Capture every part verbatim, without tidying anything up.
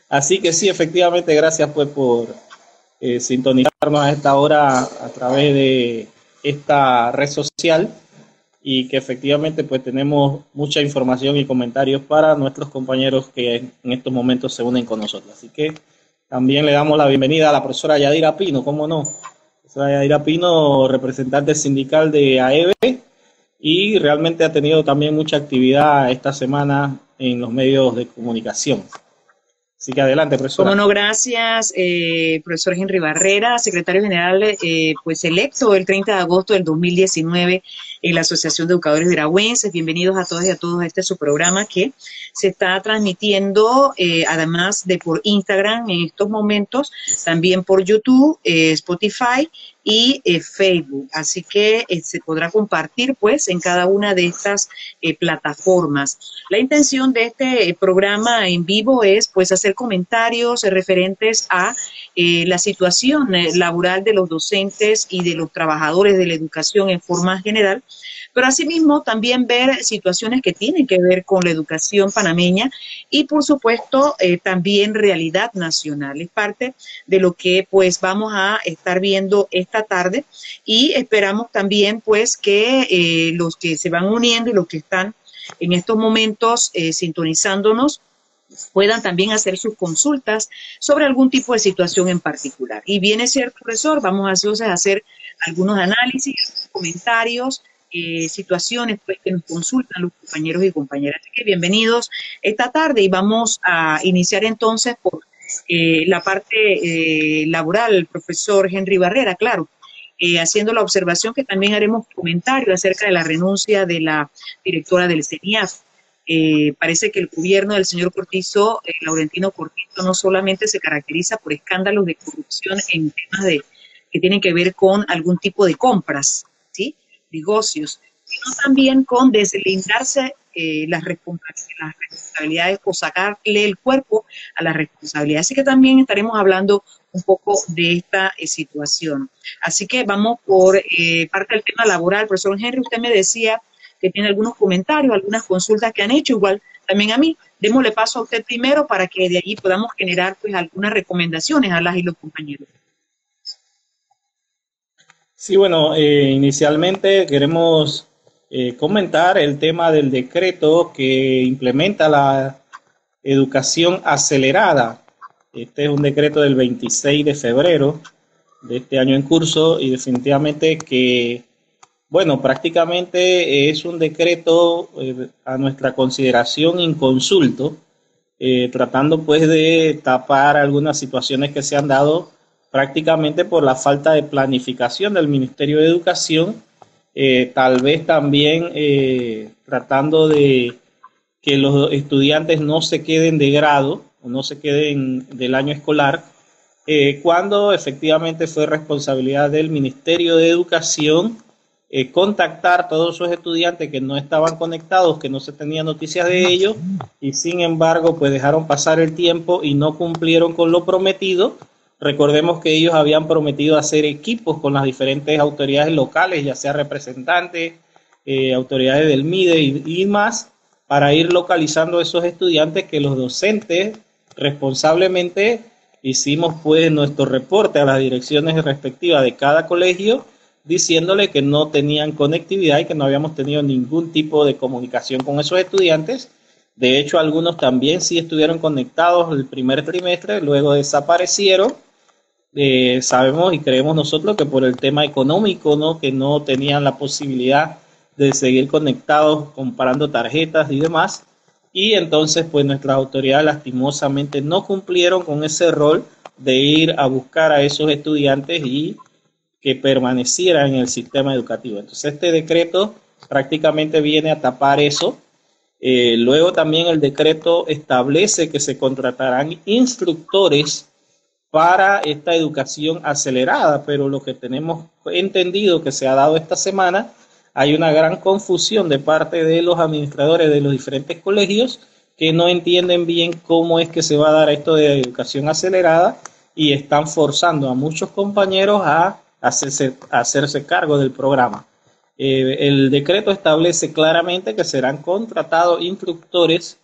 Así que sí, efectivamente, gracias pues por eh, sintonizarnos a esta hora a través de esta red social y que efectivamente pues tenemos mucha información y comentarios para nuestros compañeros que en estos momentos se unen con nosotros. Así que también le damos la bienvenida a la profesora Yadira Pino, ¿cómo no? Profesora Yadira Pino, representante sindical de A E B E, y realmente ha tenido también mucha actividad esta semana en los medios de comunicación. Así que adelante, profesora. Como no, gracias, eh, profesor Henry Barrera, secretario general, eh, pues electo el treinta de agosto del dos mil diecinueve en la Asociación de Educadores Veragüenses. Bienvenidos a todas y a todos a este su programa que se está transmitiendo, eh, además de por Instagram en estos momentos, también por YouTube, eh, Spotify y eh, Facebook. Así que eh, se podrá compartir pues en cada una de estas eh, plataformas. La intención de este eh, programa en vivo es pues hacer comentarios eh, referentes a eh, la situación eh, laboral de los docentes y de los trabajadores de la educación en forma general, pero asimismo también ver situaciones que tienen que ver con la educación panameña y por supuesto eh, también realidad nacional. Es parte de lo que pues vamos a estar viendo esta tarde y esperamos también pues que eh, los que se van uniendo y los que están en estos momentos eh, sintonizándonos puedan también hacer sus consultas sobre algún tipo de situación en particular. Y bien es cierto, profesor, vamos a entonces a hacer algunos análisis, comentarios, eh, situaciones pues, que nos consultan los compañeros y compañeras. Así que bienvenidos esta tarde y vamos a iniciar entonces por eh, la parte eh, laboral, el profesor Henry Barrera, claro. Eh, haciendo la observación que también haremos comentarios acerca de la renuncia de la directora del CENIAF. Eh, parece que el gobierno del señor Cortizo, eh, Laurentino Cortizo, no solamente se caracteriza por escándalos de corrupción en temas de, que tienen que ver con algún tipo de compras, ¿sí? Negocios, sino también con deslindarse eh, las, responsabilidades, las responsabilidades o sacarle el cuerpo a las responsabilidades. Así que también estaremos hablando un poco de esta eh, situación. Así que vamos por eh, parte del tema laboral. Profesor Henry, usted me decía que tiene algunos comentarios, algunas consultas que han hecho, igual también a mí. Démosle paso a usted primero para que de allí podamos generar pues algunas recomendaciones a las y los compañeros. Sí, bueno, eh, inicialmente queremos eh, comentar el tema del decreto que implementa la educación acelerada. Este es un decreto del veintiséis de febrero de este año en curso y definitivamente que, bueno, prácticamente es un decreto eh, a nuestra consideración inconsulto, eh, tratando pues de tapar algunas situaciones que se han dado prácticamente por la falta de planificación del Ministerio de Educación, eh, tal vez también eh, tratando de que los estudiantes no se queden de grado o no se queden del año escolar, eh, cuando efectivamente fue responsabilidad del Ministerio de Educación eh, contactar a todos esos estudiantes que no estaban conectados, que no se tenía noticias de ellos, y sin embargo pues dejaron pasar el tiempo y no cumplieron con lo prometido. Recordemos que ellos habían prometido hacer equipos con las diferentes autoridades locales, ya sea representantes, eh, autoridades del M I D E y, y más, para ir localizando a esos estudiantes que los docentes responsablemente hicimos pues nuestro reporte a las direcciones respectivas de cada colegio, diciéndole que no tenían conectividad y que no habíamos tenido ningún tipo de comunicación con esos estudiantes. De hecho, algunos también sí estuvieron conectados el primer trimestre, luego desaparecieron. Eh, sabemos y creemos nosotros que por el tema económico, ¿no? Que no tenían la posibilidad de seguir conectados comparando tarjetas y demás, y entonces pues nuestras autoridades lastimosamente no cumplieron con ese rol de ir a buscar a esos estudiantes y que permanecieran en el sistema educativo. Entonces este decreto prácticamente viene a tapar eso. Eh, luego también el decreto establece que se contratarán instructores para esta educación acelerada, pero lo que tenemos entendido que se ha dado esta semana, hay una gran confusión de parte de los administradores de los diferentes colegios que no entienden bien cómo es que se va a dar esto de educación acelerada y están forzando a muchos compañeros a hacerse, a hacerse cargo del programa. Eh, el decreto establece claramente que serán contratados instructores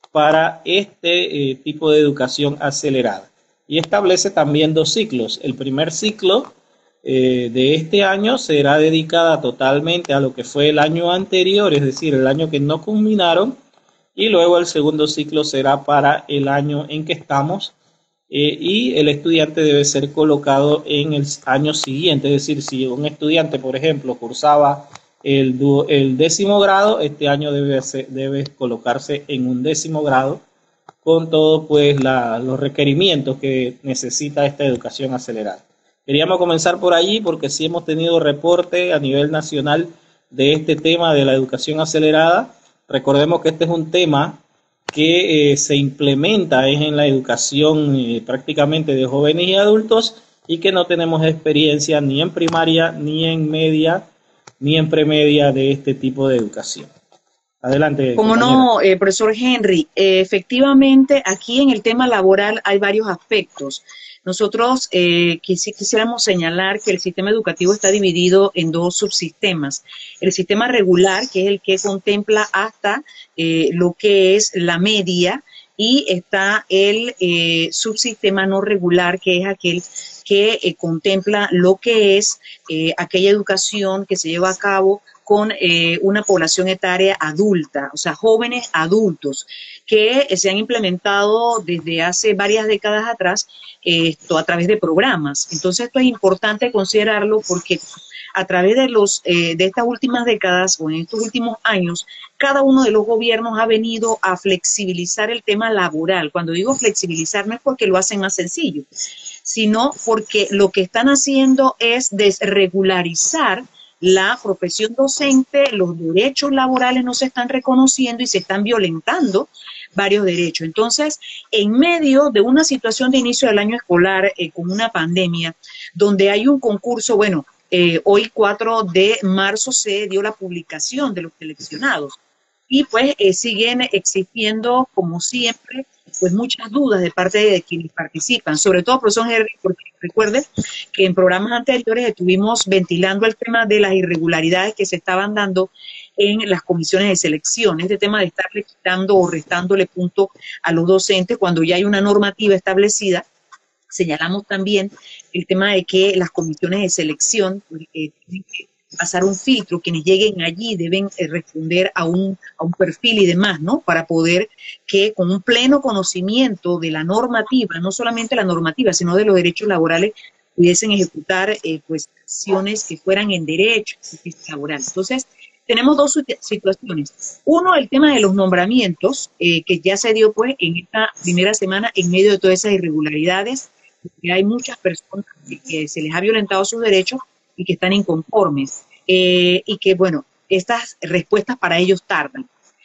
para este eh, tipo de educación acelerada. Y establece también dos ciclos. El primer ciclo eh, de este año será dedicada totalmente a lo que fue el año anterior, es decir, el año que no culminaron, y luego el segundo ciclo será para el año en que estamos, eh, y el estudiante debe ser colocado en el año siguiente, es decir, si un estudiante, por ejemplo, cursaba el, el décimo grado, este año debe, ser, debe colocarse en un décimo grado, con todos pues, la, los requerimientos que necesita esta educación acelerada. Queríamos comenzar por allí porque sí hemos tenido reporte a nivel nacional de este tema de la educación acelerada. Recordemos que este es un tema que eh, se implementa es en la educación eh, prácticamente de jóvenes y adultos y que no tenemos experiencia ni en primaria, ni en media, ni en premedia de este tipo de educación. Adelante. Como no, eh, profesor Henry, eh, efectivamente aquí en el tema laboral hay varios aspectos. Nosotros eh, quisi quisiéramos señalar que el sistema educativo está dividido en dos subsistemas. El sistema regular, que es el que contempla hasta eh, lo que es la media, y está el eh, subsistema no regular, que es aquel que eh, contempla lo que es eh, aquella educación que se lleva a cabo con eh, una población etaria adulta, o sea, jóvenes adultos, que eh, se han implementado desde hace varias décadas atrás eh, esto a través de programas. Entonces, esto es importante considerarlo porque a través de, los, eh, de estas últimas décadas o en estos últimos años, cada uno de los gobiernos ha venido a flexibilizar el tema laboral. Cuando digo flexibilizar no es porque lo hacen más sencillo, sino porque lo que están haciendo es desregularizar la profesión docente, los derechos laborales no se están reconociendo y se están violentando varios derechos. Entonces, en medio de una situación de inicio del año escolar eh, con una pandemia, donde hay un concurso, bueno, eh, hoy cuatro de marzo se dio la publicación de los seleccionados y pues eh, siguen existiendo, como siempre, pues muchas dudas de parte de quienes participan, sobre todo, profesor Henry, porque recuerde que en programas anteriores estuvimos ventilando el tema de las irregularidades que se estaban dando en las comisiones de selección, este tema de estarle quitando o restándole punto a los docentes cuando ya hay una normativa establecida. Señalamos también el tema de que las comisiones de selección pues, eh, tienen que pasar un filtro, quienes lleguen allí deben eh, responder a un, a un perfil y demás, ¿no? Para poder que con un pleno conocimiento de la normativa, no solamente la normativa, sino de los derechos laborales, pudiesen ejecutar eh, pues acciones que fueran en derecho laboral. Entonces, tenemos dos situaciones. Uno, el tema de los nombramientos, eh, que ya se dio pues en esta primera semana en medio de todas esas irregularidades, porque hay muchas personas que, que se les ha violentado sus derechos y que están inconformes, eh, y que, bueno, estas respuestas para ellos tardan.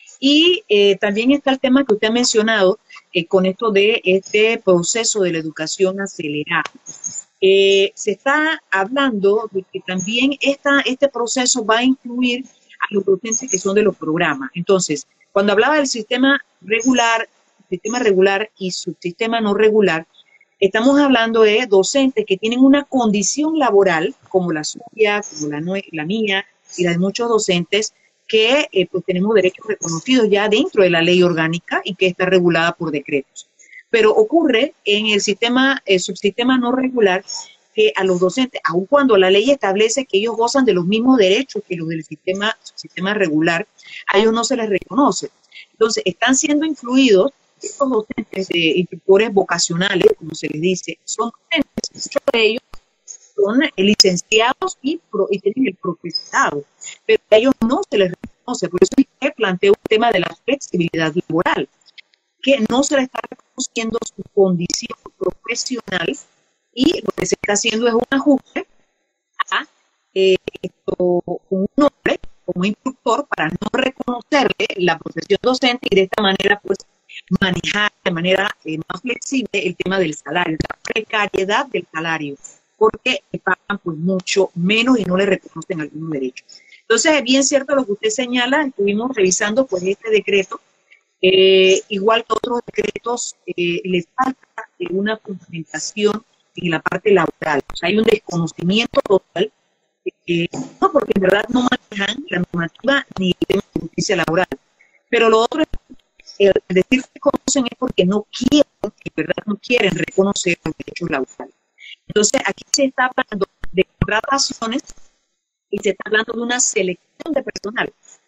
Y eh, también está el tema que usted ha mencionado eh, con esto de este proceso de la educación acelerada. Eh, se está hablando de que también esta, este proceso va a incluir a los docentes que son de los programas. Entonces, cuando hablaba del sistema regular, sistema regular y subsistema no regular, estamos hablando de docentes que tienen una condición laboral, como la suya, como la, la mía y la de muchos docentes, que eh, pues tenemos derechos reconocidos ya dentro de la ley orgánica y que está regulada por decretos. Pero ocurre en el sistema, el subsistema no regular, que a los docentes, aun cuando la ley establece que ellos gozan de los mismos derechos que los del sistema, sistema regular, a ellos no se les reconoce. Entonces, están siendo incluidos estos docentes de instructores vocacionales, como se les dice, son docentes, muchos de ellos son licenciados y, pro, y tienen el profesorado, pero a ellos no se les reconoce. Por eso es que planteo un tema de la flexibilidad laboral, que no se les está reconociendo su condición profesional y lo que se está haciendo es un ajuste a eh, esto, un nombre como instructor para no reconocerle la profesión docente y de esta manera pues manejar de manera eh, más flexible el tema del salario, la precariedad del salario, porque pagan pues mucho menos y no le reconocen algunos derechos. Entonces es bien cierto lo que usted señala, estuvimos revisando pues este decreto, eh, igual que otros decretos, eh, les falta eh, una fundamentación en la parte laboral, o sea hay un desconocimiento total, eh, no porque en verdad no manejan la normativa ni el tema de justicia laboral, pero lo otro es el decir que conocen es porque no quieren, en verdad no quieren reconocer los derechos laborales. Entonces, aquí se está hablando de contrataciones y se está hablando de una selección de personal.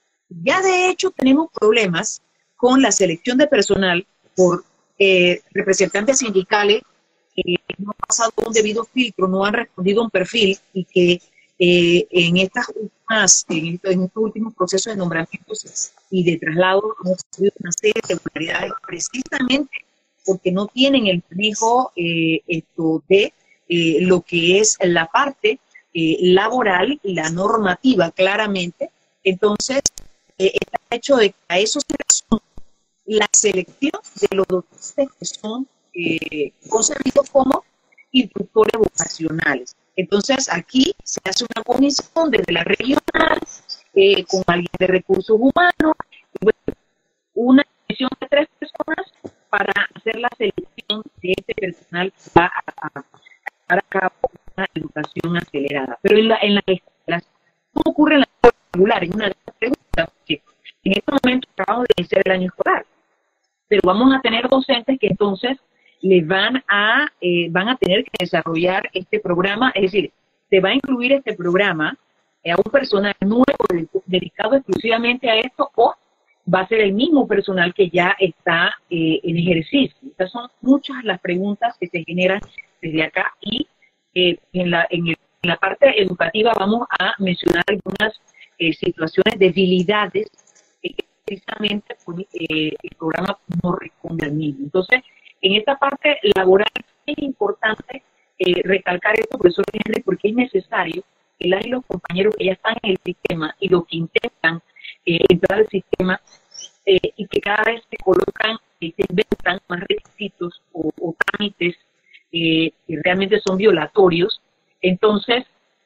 Ya de hecho tenemos problemas con la selección de personal por eh, representantes sindicales que no han pasado un debido filtro, no han respondido a un perfil y que eh, en, estas últimas, en, estos, en estos últimos procesos de nombramientos y de traslado hemos tenido una serie de irregularidades precisamente porque no tienen el manejo eh, esto de eh, lo que es la parte eh, laboral y la normativa claramente. Entonces, eh, está hecho de que a eso se resume la selección de los docentes que son eh, concebidos como instructores vocacionales. Entonces, aquí se hace una comisión desde la regional, eh, con alguien de recursos humanos, bueno, una comisión de tres personas para hacer la selección de este personal que va a, a, a cabo una educación acelerada. Pero en la, en la escuelas, ¿cómo ocurre en la escuela regular? En una de las preguntas, que en este momento acabamos de iniciar el año escolar, pero vamos a tener docentes que entonces les van a, eh, van a tener que desarrollar este programa, es decir, se va a incluir este programa eh, a un personal nuevo dedicado exclusivamente a esto, o va a ser el mismo personal que ya está eh, en ejercicio. Estas son muchas las preguntas que se generan desde acá, y eh, en, la, en, el, en la parte educativa vamos a mencionar algunas eh, situaciones, debilidades que precisamente pues, eh, el programa no responde al mismo. Entonces, en esta parte laboral es importante eh, recalcar esto, profesor Henry, porque es necesario que las y los compañeros que ya están en el sistema y los que intentan eh, entrar al sistema eh, y que cada vez se colocan y se inventan más requisitos o, o trámites eh, que realmente son violatorios. Entonces,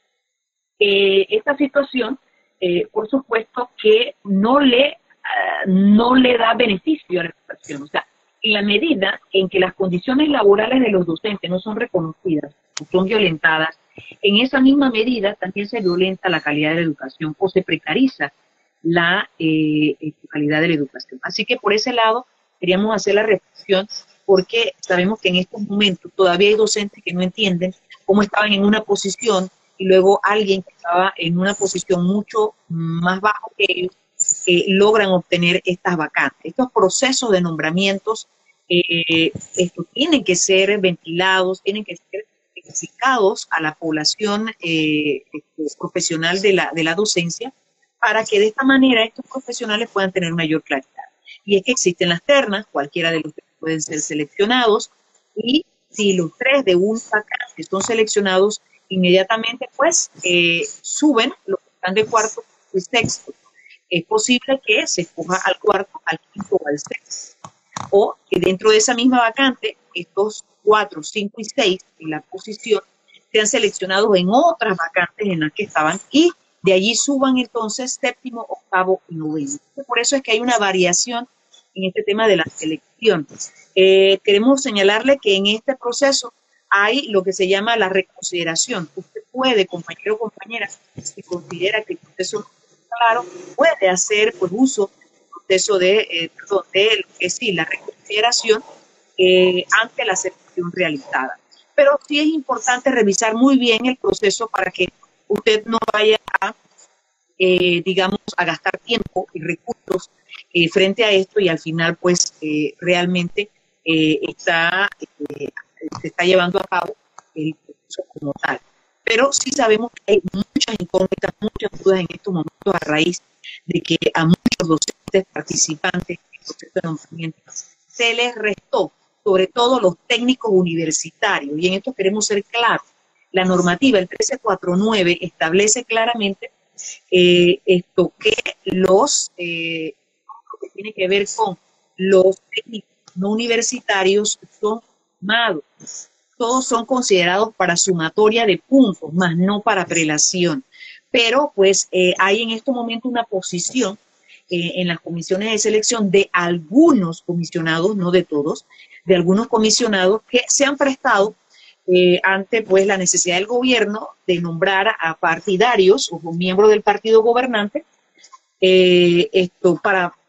eh, esta situación, eh, por supuesto, que no le, uh, no le da beneficio a la educación. O sea, en la medida en que las condiciones laborales de los docentes no son reconocidas o son violentadas, en esa misma medida también se violenta la calidad de la educación o se precariza la eh, calidad de la educación. Así que por ese lado queríamos hacer la reflexión, porque sabemos que en estos momentos todavía hay docentes que no entienden cómo estaban en una posición y luego alguien que estaba en una posición mucho más bajo que ellos eh, logran obtener estas vacantes. Estos procesos de nombramientos eh, esto, tienen que ser ventilados, tienen que ser explicados a la población eh, esto, profesional de la, de la docencia, para que de esta manera estos profesionales puedan tener mayor claridad. Y es que existen las ternas, cualquiera de los tres pueden ser seleccionados, y si los tres de un vacante son seleccionados, inmediatamente pues eh, suben los que están de cuarto y sexto. Es posible que se escoja al cuarto, al quinto o al sexto. O que dentro de esa misma vacante, estos cuatro, cinco y seis en la posición sean seleccionados en otras vacantes en las que estaban, y de allí suban entonces séptimo, octavo y noveno. Por eso es que hay una variación en este tema de la selección. Eh, queremos señalarle que en este proceso hay lo que se llama la reconsideración. Usted puede, compañero o compañera, si considera que el proceso claro, puede hacer pues, uso del proceso de, eh, perdón, de lo que sí, la reconsideración eh, ante la selección realizada. Pero sí es importante revisar muy bien el proceso para que usted no vaya a, eh, digamos, a gastar tiempo y recursos eh, frente a esto, y al final pues eh, realmente eh, está, eh, se está llevando a cabo el proceso como tal. Pero sí sabemos que hay muchas incógnitas, muchas dudas en estos momentos a raíz de que a muchos docentes participantes en el proceso de nombramiento se les restó, sobre todo los técnicos universitarios. Y en esto queremos ser claros. La normativa, el trece cuarenta y nueve, establece claramente eh, esto que los, eh, lo que tiene que ver con los técnicos no universitarios son formados. Todos son considerados para sumatoria de puntos, más no para prelación. Pero pues eh, hay en este momento una posición eh, en las comisiones de selección de algunos comisionados, no de todos, de algunos comisionados que se han prestado eh, ante pues la necesidad del gobierno de nombrar a partidarios o miembros del partido gobernante eh, esto para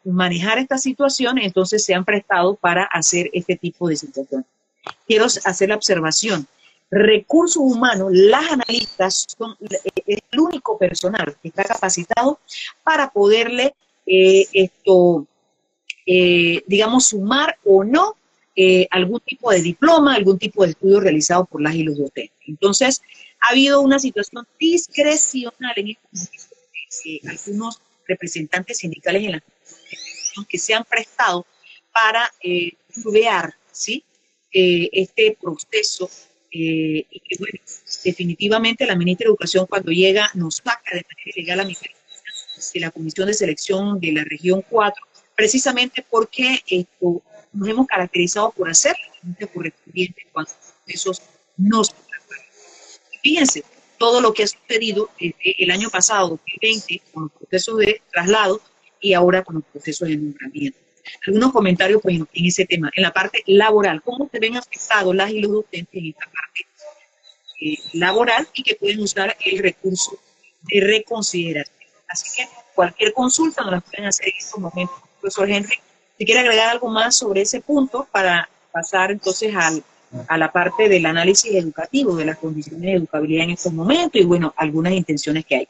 manejar esta situación, entonces se han prestado para hacer este tipo de situación. Quiero hacer la observación. Recursos humanos, las analistas son el único personal que está capacitado para poderle eh, esto, eh, digamos, sumar o no eh, algún tipo de diploma, algún tipo de estudio realizado por las y los docentes. Entonces, ha habido una situación discrecional en este momento de eh, algunos representantes sindicales en la que se han prestado para eh, curvear, ¿sí? eh, este proceso eh, y que, bueno, definitivamente la ministra de Educación cuando llega nos saca de manera ilegal a mi de la Comisión de Selección de la Región cuatro, precisamente porque esto, nos hemos caracterizado por hacer la correspondiente cuando los procesos no se tratan. Fíjense, todo lo que ha sucedido desde el año pasado, dos mil veinte, con los procesos de traslado y ahora con los procesos de nombramiento. Algunos comentarios pues, en ese tema, en la parte laboral, cómo se ven afectados las y los docentes en esta parte eh, laboral y que pueden usar el recurso de reconsideración. Así que cualquier consulta nos la pueden hacer en estos momentos. Profesor Henry, si quiere agregar algo más sobre ese punto para pasar entonces al, a la parte del análisis educativo, de las condiciones de educabilidad en estos momentos y bueno, algunas intenciones que hay.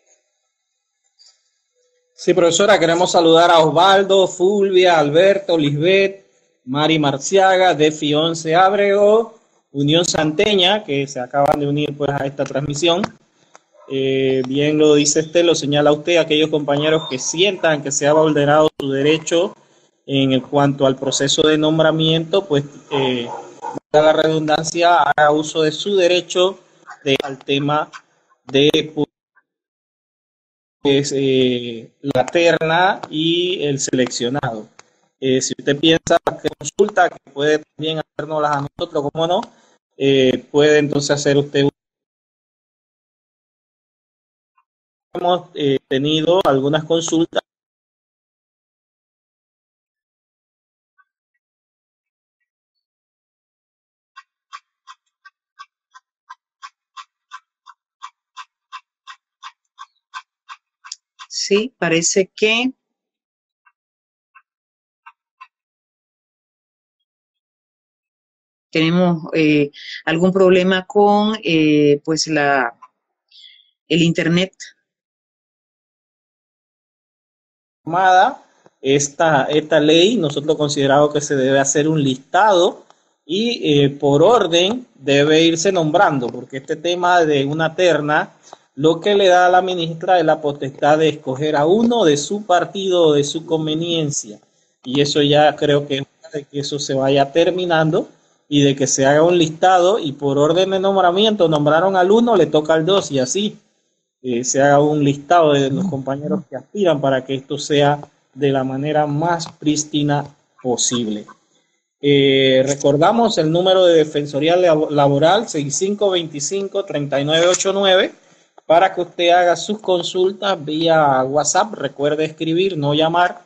Sí, profesora, queremos saludar a Osvaldo, Fulvia, Alberto, Lisbeth, Mari Marciaga, Defi once Ábrego, Unión Santeña, que se acaban de unir pues a esta transmisión. Eh, bien lo dice usted, lo señala usted, aquellos compañeros que sientan que se ha vulnerado su derecho en el cuanto al proceso de nombramiento, pues eh, la redundancia haga uso de su derecho de, al tema de pues, eh, la terna y el seleccionado. Eh, si usted piensa que consulta, que puede también hacernoslas a nosotros, como no, eh, puede entonces hacer usted. Hemos eh, tenido algunas consultas. Sí, parece que tenemos eh, algún problema con eh, pues la el internet. Esta, esta ley, nosotros consideramos que se debe hacer un listado y eh, por orden debe irse nombrando, porque este tema de una terna, lo que le da a la ministra es la potestad de escoger a uno de su partido o de su conveniencia. Y eso ya creo que es de que eso se vaya terminando y de que se haga un listado y por orden de nombramiento nombraron al uno, le toca al dos y así eh, se haga un listado de los compañeros que aspiran para que esto sea de la manera más prístina posible. Eh, recordamos el número de Defensoría Laboral seis cinco dos cinco, tres nueve ocho nueve para que usted haga sus consultas vía WhatsApp. Recuerde escribir, no llamar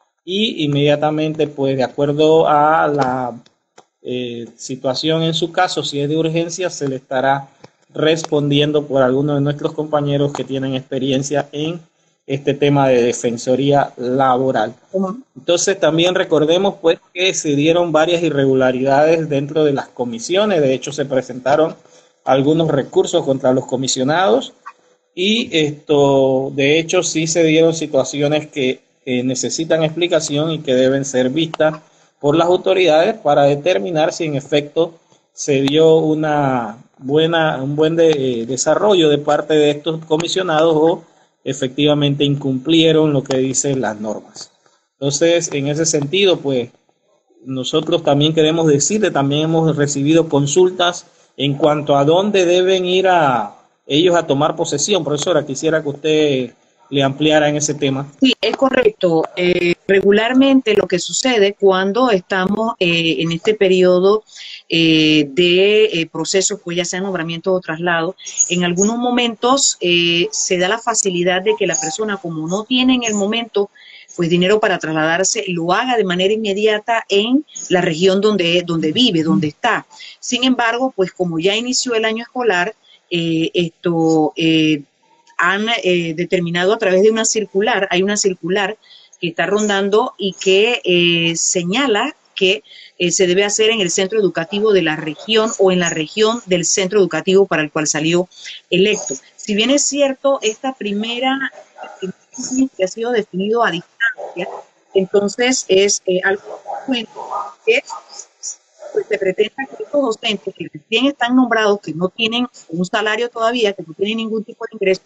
y inmediatamente, pues de acuerdo a la eh, situación en su caso, si es de urgencia, se le estará respondiendo por algunos de nuestros compañeros que tienen experiencia en este tema de defensoría laboral. Entonces también recordemos pues que se dieron varias irregularidades dentro de las comisiones, de hecho se presentaron algunos recursos contra los comisionados y esto de hecho sí se dieron situaciones que eh, necesitan explicación y que deben ser vistas por las autoridades para determinar si en efecto se dio una buena, un buen de, desarrollo de parte de estos comisionados o efectivamente incumplieron lo que dicen las normas. Entonces, en ese sentido, pues, nosotros también queremos decirle, también hemos recibido consultas en cuanto a dónde deben ir a ellos a tomar posesión. Profesora, quisiera que usted le ampliara en ese tema. Sí, es correcto. Eh, regularmente lo que sucede cuando estamos eh, en este periodo eh, de eh, procesos, pues ya sea nombramiento o traslado, en algunos momentos eh, se da la facilidad de que la persona, como no tiene en el momento pues dinero para trasladarse, lo haga de manera inmediata en la región donde, donde vive, donde está. Sin embargo, pues como ya inició el año escolar, eh, esto... Eh, han eh, determinado a través de una circular, hay una circular que está rondando y que eh, señala que eh, se debe hacer en el centro educativo de la región o en la región del centro educativo para el cual salió electo. Si bien es cierto, esta primera que ha sido definido a distancia, entonces es eh, algo que pues, se pretende que estos docentes que recién están nombrados, que no tienen un salario todavía, que no tienen ningún tipo de ingreso,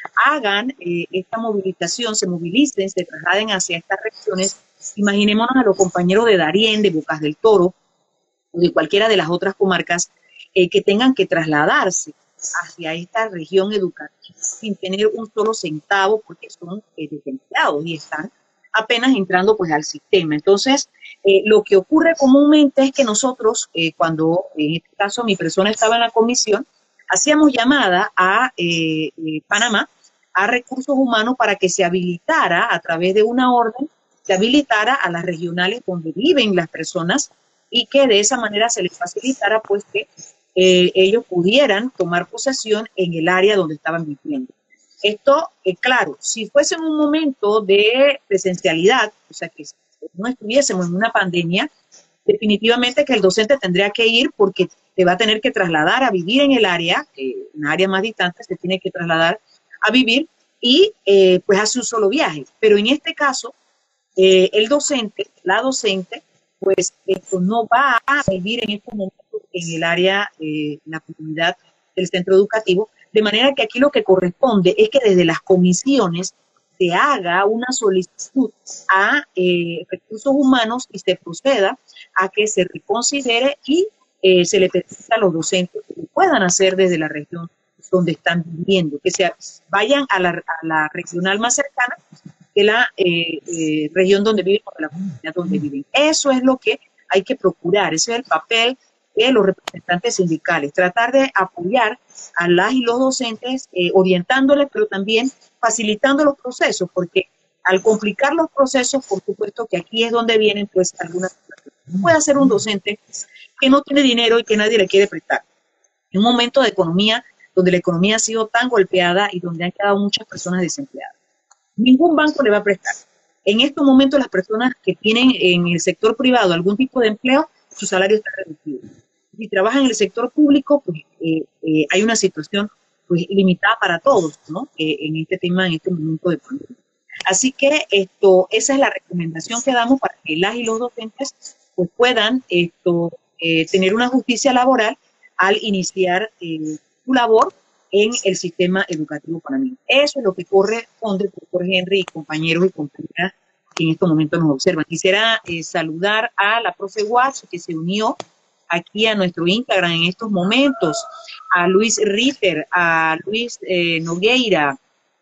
hagan eh, esta movilización, se movilicen, se trasladen hacia estas regiones. Imaginémonos a los compañeros de Darién, de Bocas del Toro, o de cualquiera de las otras comarcas, eh, que tengan que trasladarse hacia esta región educativa sin tener un solo centavo, porque son eh, desempleados y están apenas entrando pues al sistema. Entonces, eh, lo que ocurre comúnmente es que nosotros, eh, cuando en este caso mi persona estaba en la comisión, hacíamos llamada a eh, eh, Panamá, a recursos humanos para que se habilitara a través de una orden, se habilitara a las regionales donde viven las personas y que de esa manera se les facilitara pues que eh, ellos pudieran tomar posesión en el área donde estaban viviendo. Esto, eh, claro, si fuese en un momento de presencialidad, o sea, que no estuviésemos en una pandemia, definitivamente que el docente tendría que ir porque se va a tener que trasladar a vivir en el área, eh, en área más distante se tiene que trasladar a vivir y eh, pues hace un solo viaje. Pero en este caso, eh, el docente, la docente, pues esto no va a vivir en este momento en el área, eh, en la comunidad del centro educativo, de manera que aquí lo que corresponde es que desde las comisiones se haga una solicitud a eh, recursos humanos y se proceda a que se reconsidere y eh, se le permita a los docentes que lo puedan hacer desde la región donde están viviendo, que se vayan a la, a la regional más cercana de la eh, eh, región donde viven o de la comunidad donde viven. Eso es lo que hay que procurar, ese es el papel de los representantes sindicales, tratar de apoyar a las y los docentes, eh, orientándoles, pero también facilitando los procesos, porque al complicar los procesos, por supuesto que aquí es donde vienen pues algunas situaciones. Puede ser un docente que no tiene dinero y que nadie le quiere prestar. En un momento de economía donde la economía ha sido tan golpeada y donde han quedado muchas personas desempleadas. Ningún banco le va a prestar. En estos momentos las personas que tienen en el sector privado algún tipo de empleo, su salario está reducido. Si trabajan en el sector público, pues eh, eh, hay una situación pues limitada para todos, ¿no? Eh, en este tema, en este momento de pandemia. Así que esto, esa es la recomendación que damos para que las y los docentes pues puedan esto eh, tener una justicia laboral al iniciar eh, su labor en el sistema educativo panameño. Eso es lo que corresponde, doctor Henry y compañeros y compañeras que en estos momentos nos observan. Quisiera eh, saludar a la profe Watts, que se unió aquí a nuestro Instagram en estos momentos, a Luis Ritter, a Luis eh, Nogueira,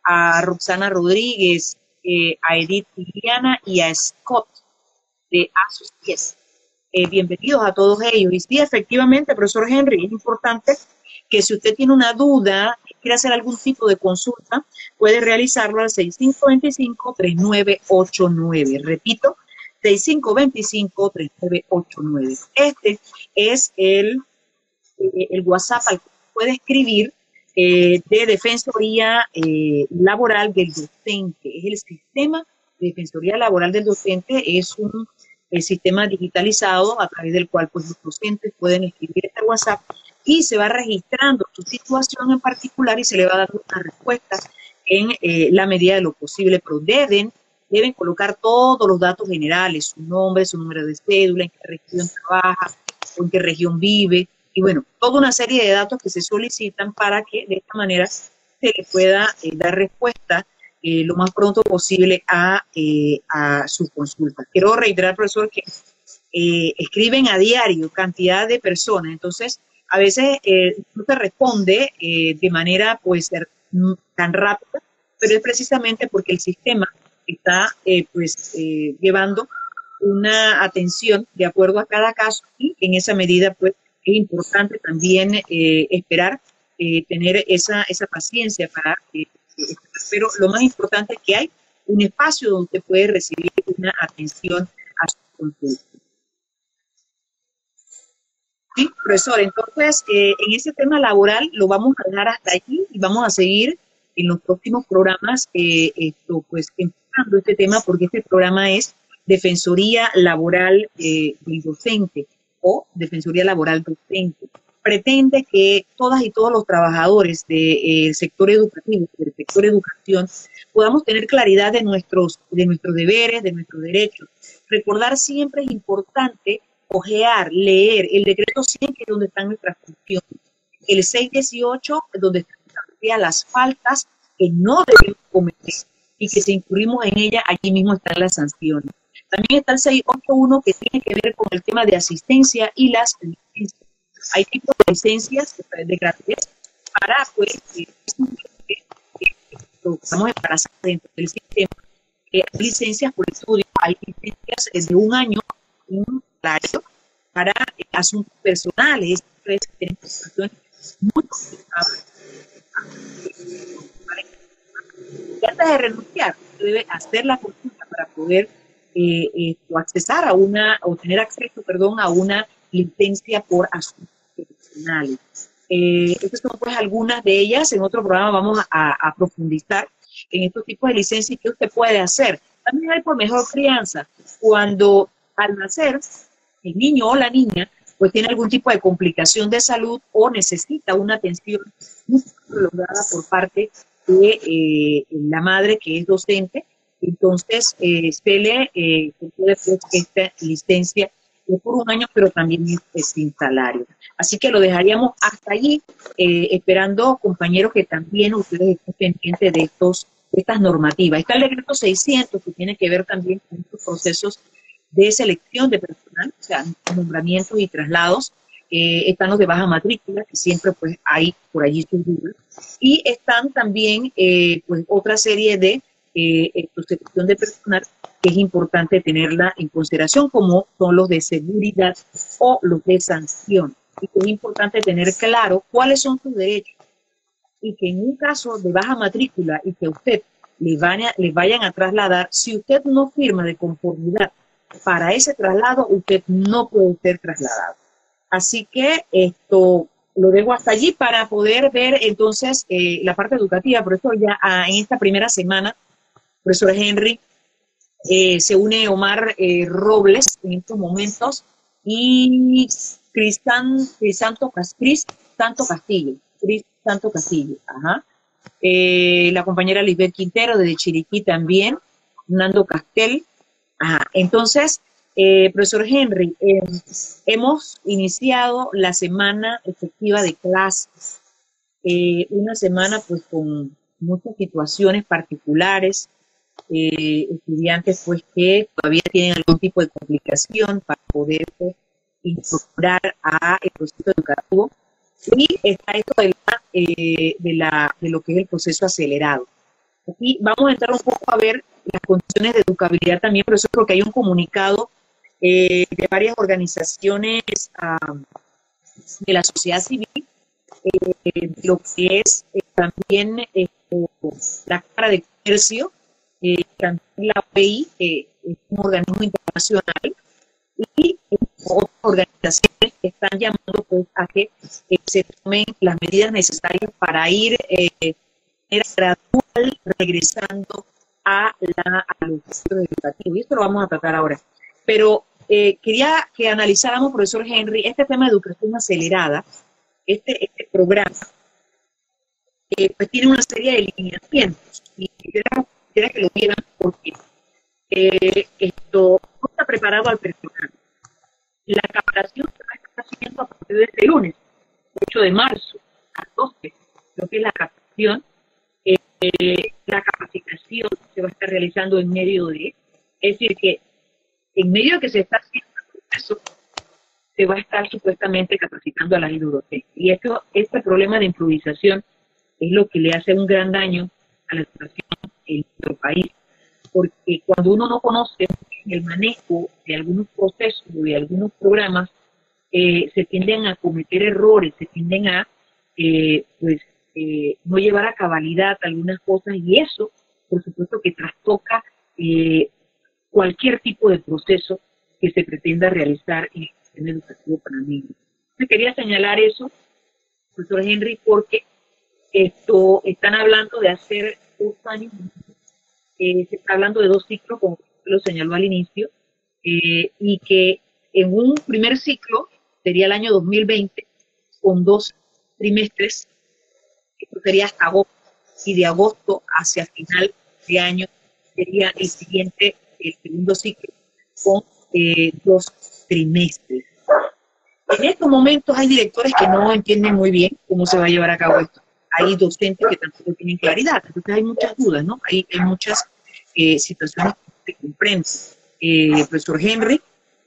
a Roxana Rodríguez, eh, a Edith Liliana y a Scott de Asos. Eh, bienvenidos a todos ellos. Y sí, efectivamente, profesor Henry, es importante que si usted tiene una duda, quiere hacer algún tipo de consulta, puede realizarlo al seis cinco dos cinco, tres nueve ocho nueve. Repito, seis cinco dos cinco, tres nueve ocho nueve. Este es el, eh, el WhatsApp al que puede escribir eh, de Defensoría eh, Laboral del Docente. Es el sistema de Defensoría Laboral del Docente, es un el sistema digitalizado a través del cual pues, los docentes pueden escribir este WhatsApp y se va registrando su situación en particular y se le va dando una respuesta en eh, la medida de lo posible, pero deben, deben colocar todos los datos generales, su nombre, su número de cédula, en qué región trabaja, o en qué región vive, y bueno, toda una serie de datos que se solicitan para que de esta manera se le pueda eh, dar respuesta Eh, lo más pronto posible a, eh, a sus consultas. Quiero reiterar, profesor, que eh, escriben a diario cantidad de personas, entonces a veces eh, no se responde eh, de manera pues tan rápida, pero es precisamente porque el sistema está eh, pues eh, llevando una atención de acuerdo a cada caso y en esa medida pues es importante también eh, esperar eh, tener esa, esa paciencia para eh, pero lo más importante es que hay un espacio donde usted puede recibir una atención a su consulta. Sí, profesor, entonces eh, en ese tema laboral lo vamos a dejar hasta aquí y vamos a seguir en los próximos programas eh, esto, pues, tocando este tema porque este programa es Defensoría Laboral eh, del Docente o Defensoría Laboral Docente. Pretende que todas y todos los trabajadores del eh, sector educativo, del sector educación, podamos tener claridad de nuestros, de nuestros deberes, de nuestros derechos. Recordar siempre es importante ojear, leer el decreto cien, que es donde están nuestras funciones, el seiscientos dieciocho, donde están las faltas que no debemos cometer y que si incurrimos en ella, allí mismo están las sanciones. También está el seiscientos ochenta y uno, que tiene que ver con el tema de asistencia y las licencias. Hay tipos de licencias de gratuidad para, pues, eh, eh, eh, estamos embarazados dentro del sistema. Eh, hay licencias por estudio, hay licencias de un año, un salario para eh, asuntos personales, tienen situaciones muy complicadas. Y antes de renunciar, debe hacer la consulta para poder eh, eh, accesar a una, o tener acceso, perdón, a una licencia por asuntos personales. Eh, estas son pues algunas de ellas. En otro programa vamos a, a profundizar en estos tipos de licencias que usted puede hacer. También hay por mejor crianza. Cuando al nacer el niño o la niña pues tiene algún tipo de complicación de salud o necesita una atención muy prolongada por parte de eh, la madre que es docente, entonces eh, se le eh, concede pues, esta licencia por un año, pero también es, es sin salario. Así que lo dejaríamos hasta allí, eh, esperando, compañeros, que también ustedes estén pendientes de, estos, de estas normativas. Está el decreto seiscientos, que tiene que ver también con estos procesos de selección de personal, o sea, nombramientos y traslados. Eh, están los de baja matrícula, que siempre pues hay por allí sus dudas. Y están también eh, pues otra serie de eh, selección de personal que es importante tenerla en consideración, como son los de seguridad o los de sanción. Y que es importante tener claro cuáles son sus derechos. Y que en un caso de baja matrícula y que a usted le, vaya, le vayan a trasladar, si usted no firma de conformidad para ese traslado, usted no puede ser trasladado. Así que esto lo dejo hasta allí para poder ver entonces eh, la parte educativa. Por eso ya ah, en esta primera semana, profesor Henry, eh, se une Omar eh, Robles en estos momentos y Cristian, Crisanto, Crisanto Castillo, Crisanto Castillo, ajá. Eh, la compañera Lisbeth Quintero desde Chiriquí también, Nando Castel. Ajá. Entonces, eh, profesor Henry, eh, hemos iniciado la semana efectiva de clases, eh, una semana pues con muchas situaciones particulares, eh, estudiantes pues que todavía tienen algún tipo de complicación para poder pues, incorporar a el proceso educativo. Y está esto de, la, eh, de, la, de lo que es el proceso acelerado. Aquí vamos a entrar un poco a ver las condiciones de educabilidad también, por eso creo que hay un comunicado eh, de varias organizaciones uh, de la sociedad civil, eh, lo que es eh, también eh, la Cámara de Comercio, eh, también la O E I, que es un organismo internacional, y eh, otras organizaciones que están llamando pues, a que eh, se tomen las medidas necesarias para ir eh, de manera gradual regresando a, la, a los centros educativos. Y esto lo vamos a tratar ahora. Pero eh, quería que analizáramos, profesor Henry, este tema de educación acelerada, este, este programa, eh, pues tiene una serie de lineamientos. Y quisiera, quisiera que lo vieran porque eh, esto no está preparado al personal. La capacitación se va a estar haciendo a partir de este lunes, ocho de marzo, a doce, lo que es la capacitación. Eh, eh, la capacitación se va a estar realizando en medio de, es decir, que en medio de que se está haciendo el proceso, se va a estar supuestamente capacitando a la docentes. Y esto, este problema de improvisación es lo que le hace un gran daño a la educación en nuestro país. Porque cuando uno no conoce el manejo de algunos procesos o de algunos programas, eh, se tienden a cometer errores, se tienden a eh, pues, eh, no llevar a cabalidad algunas cosas, y eso, por supuesto, que trastoca eh, cualquier tipo de proceso que se pretenda realizar en el sistema educativo panameño. Me quería señalar eso, profesor Henry, porque esto están hablando de hacer dos años eh, se está hablando de dos ciclos, como lo señaló al inicio, eh, y que en un primer ciclo sería el año dos mil veinte, con dos trimestres, esto sería hasta agosto, y de agosto hacia final de año sería el siguiente, el segundo ciclo, con eh, dos trimestres. En estos momentos hay directores que no entienden muy bien cómo se va a llevar a cabo esto. Hay docentes que tampoco tienen claridad, entonces hay muchas dudas, ¿no? Hay, hay muchas eh, situaciones que se comprenden. Eh, profesor Henry.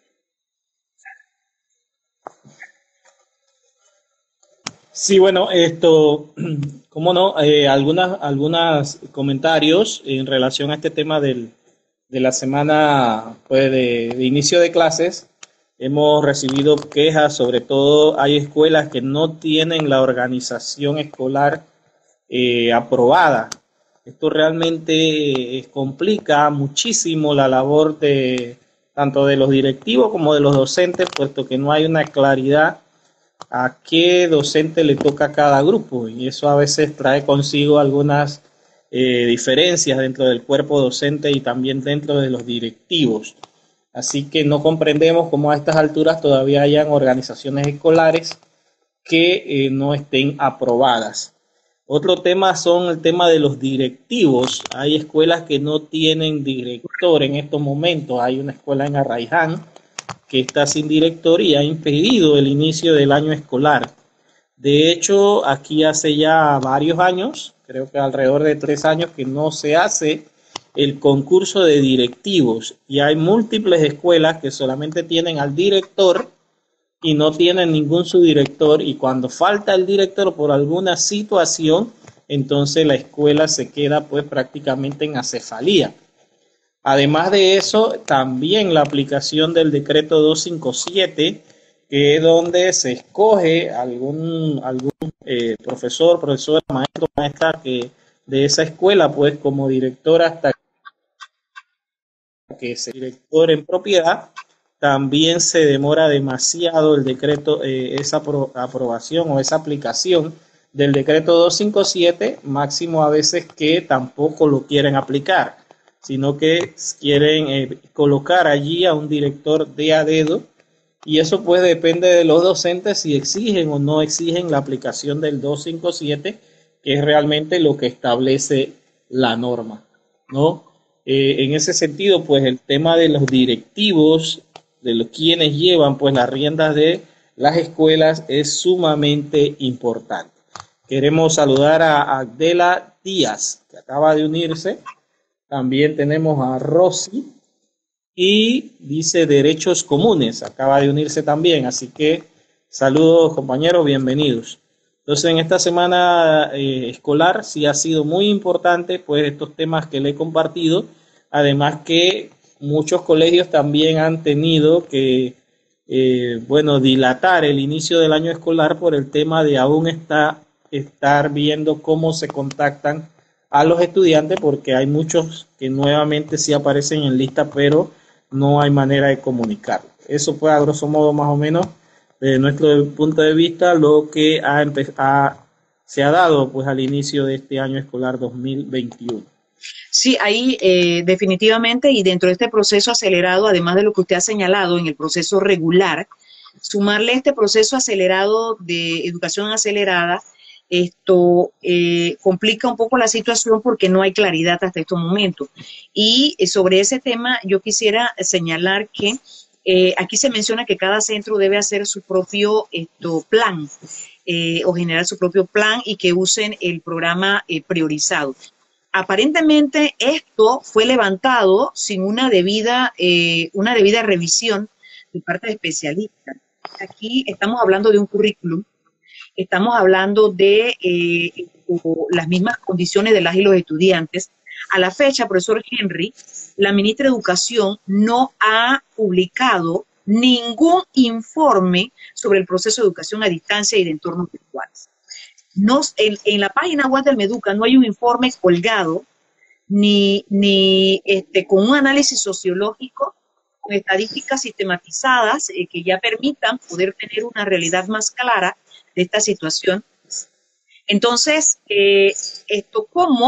Sí, bueno, esto, cómo no, eh, algunas, algunos comentarios en relación a este tema del, de la semana pues, de, de inicio de clases. Hemos recibido quejas, sobre todo hay escuelas que no tienen la organización escolar eh, aprobada. Esto realmente eh, complica muchísimo la labor de tanto de los directivos como de los docentes, puesto que no hay una claridad a qué docente le toca a cada grupo, y eso a veces trae consigo algunas eh, diferencias dentro del cuerpo docente y también dentro de los directivos. Así que no comprendemos cómo a estas alturas todavía hayan organizaciones escolares que eh, no estén aprobadas. Otro tema son el tema de los directivos. Hay escuelas que no tienen director en estos momentos. Hay una escuela en Arraiján que está sin director y ha impedido el inicio del año escolar. De hecho, aquí hace ya varios años, creo que alrededor de tres años, que no se hace el concurso de directivos, y hay múltiples escuelas que solamente tienen al director y no tienen ningún subdirector, y cuando falta el director por alguna situación, entonces la escuela se queda pues prácticamente en acefalía. Además de eso, también la aplicación del decreto doscientos cincuenta y siete, que es donde se escoge algún, algún eh, profesor, profesora, maestro, maestra que de esa escuela, pues como director hasta que sea director en propiedad, también se demora demasiado el decreto, eh, esa apro aprobación o esa aplicación del decreto doscientos cincuenta y siete, máximo a veces que tampoco lo quieren aplicar, sino que quieren eh, colocar allí a un director de a dedo, y eso pues depende de los docentes si exigen o no exigen la aplicación del doscientos cincuenta y siete, que es realmente lo que establece la norma, ¿no? Eh, en ese sentido, pues el tema de los directivos, de los quienes llevan pues las riendas de las escuelas, es sumamente importante. Queremos saludar a Adela Díaz, que acaba de unirse. También tenemos a Rosy y dice Derechos Comunes, acaba de unirse también. Así que saludos compañeros, bienvenidos. Entonces en esta semana eh, escolar sí ha sido muy importante pues estos temas que le he compartido, además que muchos colegios también han tenido que eh, bueno, dilatar el inicio del año escolar por el tema de aún está, estar viendo cómo se contactan a los estudiantes, porque hay muchos que nuevamente sí aparecen en lista, pero no hay manera de comunicarlo. Eso fue a grosso modo más o menos desde nuestro punto de vista lo que ha ha, se ha dado pues al inicio de este año escolar dos mil veintiuno. Sí, ahí eh, definitivamente, y dentro de este proceso acelerado, además de lo que usted ha señalado en el proceso regular, sumarle este proceso acelerado de educación acelerada, esto eh, complica un poco la situación porque no hay claridad hasta estos momentos. Y eh, sobre ese tema yo quisiera señalar que eh, aquí se menciona que cada centro debe hacer su propio esto, plan eh, o generar su propio plan y que usen el programa eh, priorizado. Aparentemente esto fue levantado sin una debida, eh, una debida revisión de parte de especialistas. Aquí estamos hablando de un currículum, estamos hablando de eh, las mismas condiciones de las y los estudiantes. A la fecha, profesor Henry, la ministra de Educación no ha publicado ningún informe sobre el proceso de educación a distancia y de entornos virtuales. No, en, en la página web del Meduca no hay un informe colgado ni, ni este, con un análisis sociológico, con estadísticas sistematizadas eh, que ya permitan poder tener una realidad más clara de esta situación. Entonces, eh, esto, ¿cómo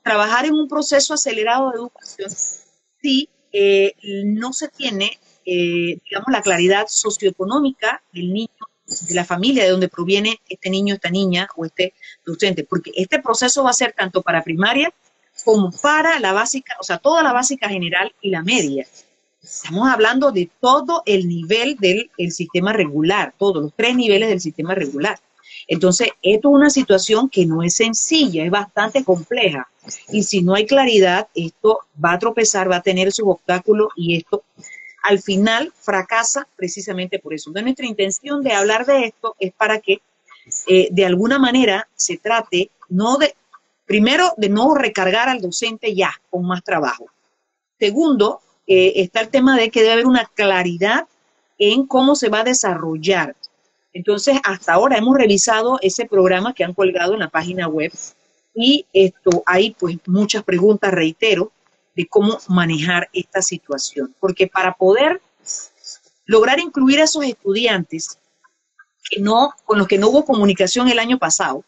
trabajar en un proceso acelerado de educación si eh, no se tiene, eh, digamos, la claridad socioeconómica del niño, de la familia de donde proviene este niño, esta niña o este docente, porque este proceso va a ser tanto para primaria como para la básica, o sea, toda la básica general y la media. Estamos hablando de todo el nivel del el sistema regular, todos los tres niveles del sistema regular. Entonces, esto es una situación que no es sencilla, es bastante compleja. Y si no hay claridad, esto va a tropezar, va a tener sus obstáculos y esto al final fracasa precisamente por eso. Entonces, nuestra intención de hablar de esto es para que eh, de alguna manera se trate, no de, primero, de no recargar al docente ya con más trabajo. Segundo, eh, está el tema de que debe haber una claridad en cómo se va a desarrollar. Entonces, hasta ahora hemos revisado ese programa que han colgado en la página web y esto hay pues muchas preguntas, reitero, de cómo manejar esta situación. Porque para poder lograr incluir a esos estudiantes que no, con los que no hubo comunicación el año pasado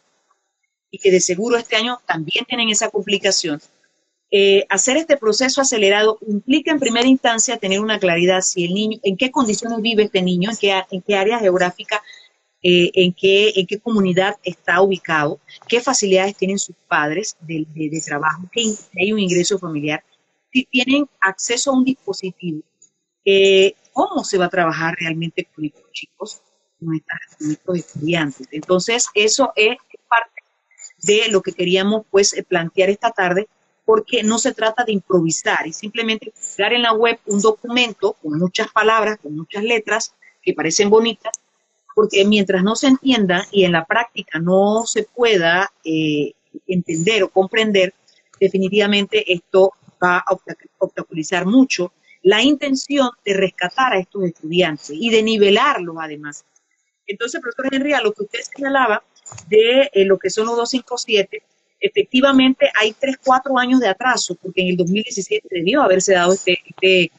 y que de seguro este año también tienen esa complicación, eh, hacer este proceso acelerado implica en primera instancia tener una claridad si el niño, en qué condiciones vive este niño, en qué, en qué área geográfica, eh, en, qué, en qué comunidad está ubicado, qué facilidades tienen sus padres de, de, de trabajo, que hay un ingreso familiar, si tienen acceso a un dispositivo, eh, cómo se va a trabajar realmente con estos chicos, con, estas, con estos estudiantes. Entonces, eso es parte de lo que queríamos pues plantear esta tarde, porque no se trata de improvisar y simplemente crear en la web un documento con muchas palabras, con muchas letras que parecen bonitas, porque mientras no se entienda y en la práctica no se pueda eh, entender o comprender, definitivamente esto va a obstaculizar mucho la intención de rescatar a estos estudiantes y de nivelarlos además. Entonces, profesor Henry, a lo que usted señalaba de eh, lo que son los doscientos cincuenta y siete, efectivamente hay tres, cuatro años de atraso, porque en el dos mil diecisiete debió haberse dado este, este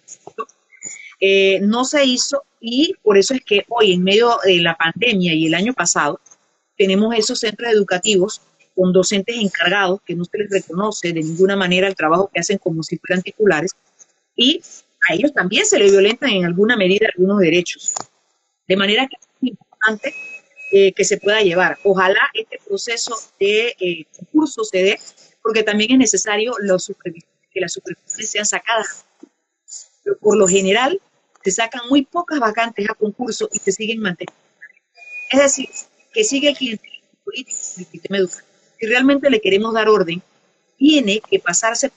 eh, no se hizo y por eso es que hoy en medio de la pandemia y el año pasado tenemos esos centros educativos con docentes encargados que no se les reconoce de ninguna manera el trabajo que hacen como si fueran titulares y a ellos también se les violentan en alguna medida algunos derechos. De manera que es importante eh, que se pueda llevar. Ojalá este proceso de eh, concurso se dé, porque también es necesario los que las supervisiones sean sacadas. Pero por lo general, se sacan muy pocas vacantes a concurso y se siguen manteniendo. Es decir, que sigue el clientelismo político del sistema educativo. Si realmente le queremos dar orden, tiene que pasarse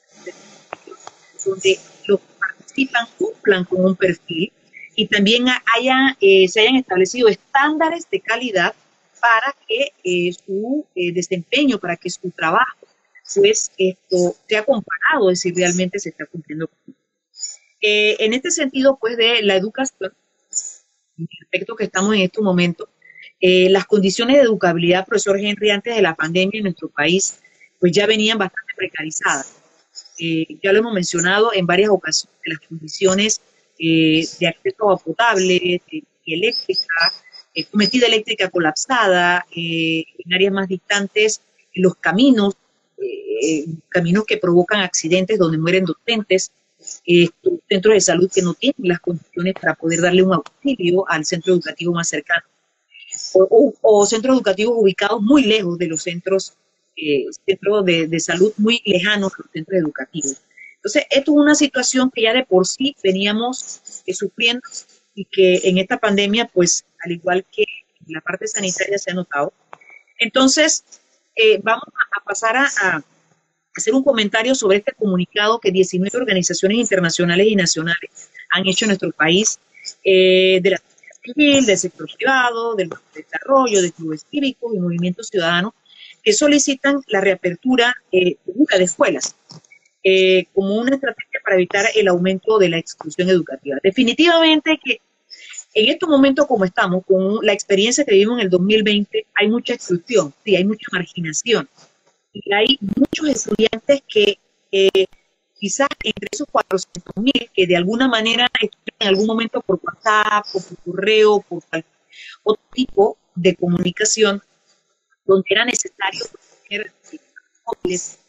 donde los que participan cumplan con un perfil y también haya, eh, se hayan establecido estándares de calidad para que eh, su eh, desempeño, para que su trabajo, pues esto sea comparado, es decir, realmente se está cumpliendo. Eh, en este sentido, pues, de la educación, en el aspecto que estamos en este momento, eh, las condiciones de educabilidad, profesor Henry, antes de la pandemia en nuestro país, pues ya venían bastante precarizadas. Eh, ya lo hemos mencionado en varias ocasiones, las condiciones eh, de acceso a agua potable, de, de eléctrica, eh, metida eléctrica colapsada, eh, en áreas más distantes, los caminos, eh, caminos que provocan accidentes donde mueren docentes, eh, centros de salud que no tienen las condiciones para poder darle un auxilio al centro educativo más cercano, o, o, o centros educativos ubicados muy lejos de los centros Eh, centros de, de salud muy lejanos a los centros educativos. Entonces, esto es una situación que ya de por sí veníamos eh, sufriendo y que en esta pandemia, pues, al igual que en la parte sanitaria se ha notado. Entonces, eh, vamos a, a pasar a, a hacer un comentario sobre este comunicado que diecinueve organizaciones internacionales y nacionales han hecho en nuestro país, eh, de la sociedad civil, del sector privado, del desarrollo, de clubes cívicos y movimientos ciudadanos, que solicitan la reapertura eh, de escuelas eh, como una estrategia para evitar el aumento de la exclusión educativa. Definitivamente que en estos momentos como estamos, con la experiencia que vivimos en el dos mil veinte, hay mucha exclusión, sí, hay mucha marginación. Y hay muchos estudiantes que eh, quizás entre esos cuatrocientos mil que de alguna manera estudian en algún momento por WhatsApp, o por correo, por otro tipo de comunicación, donde era necesario tener móviles,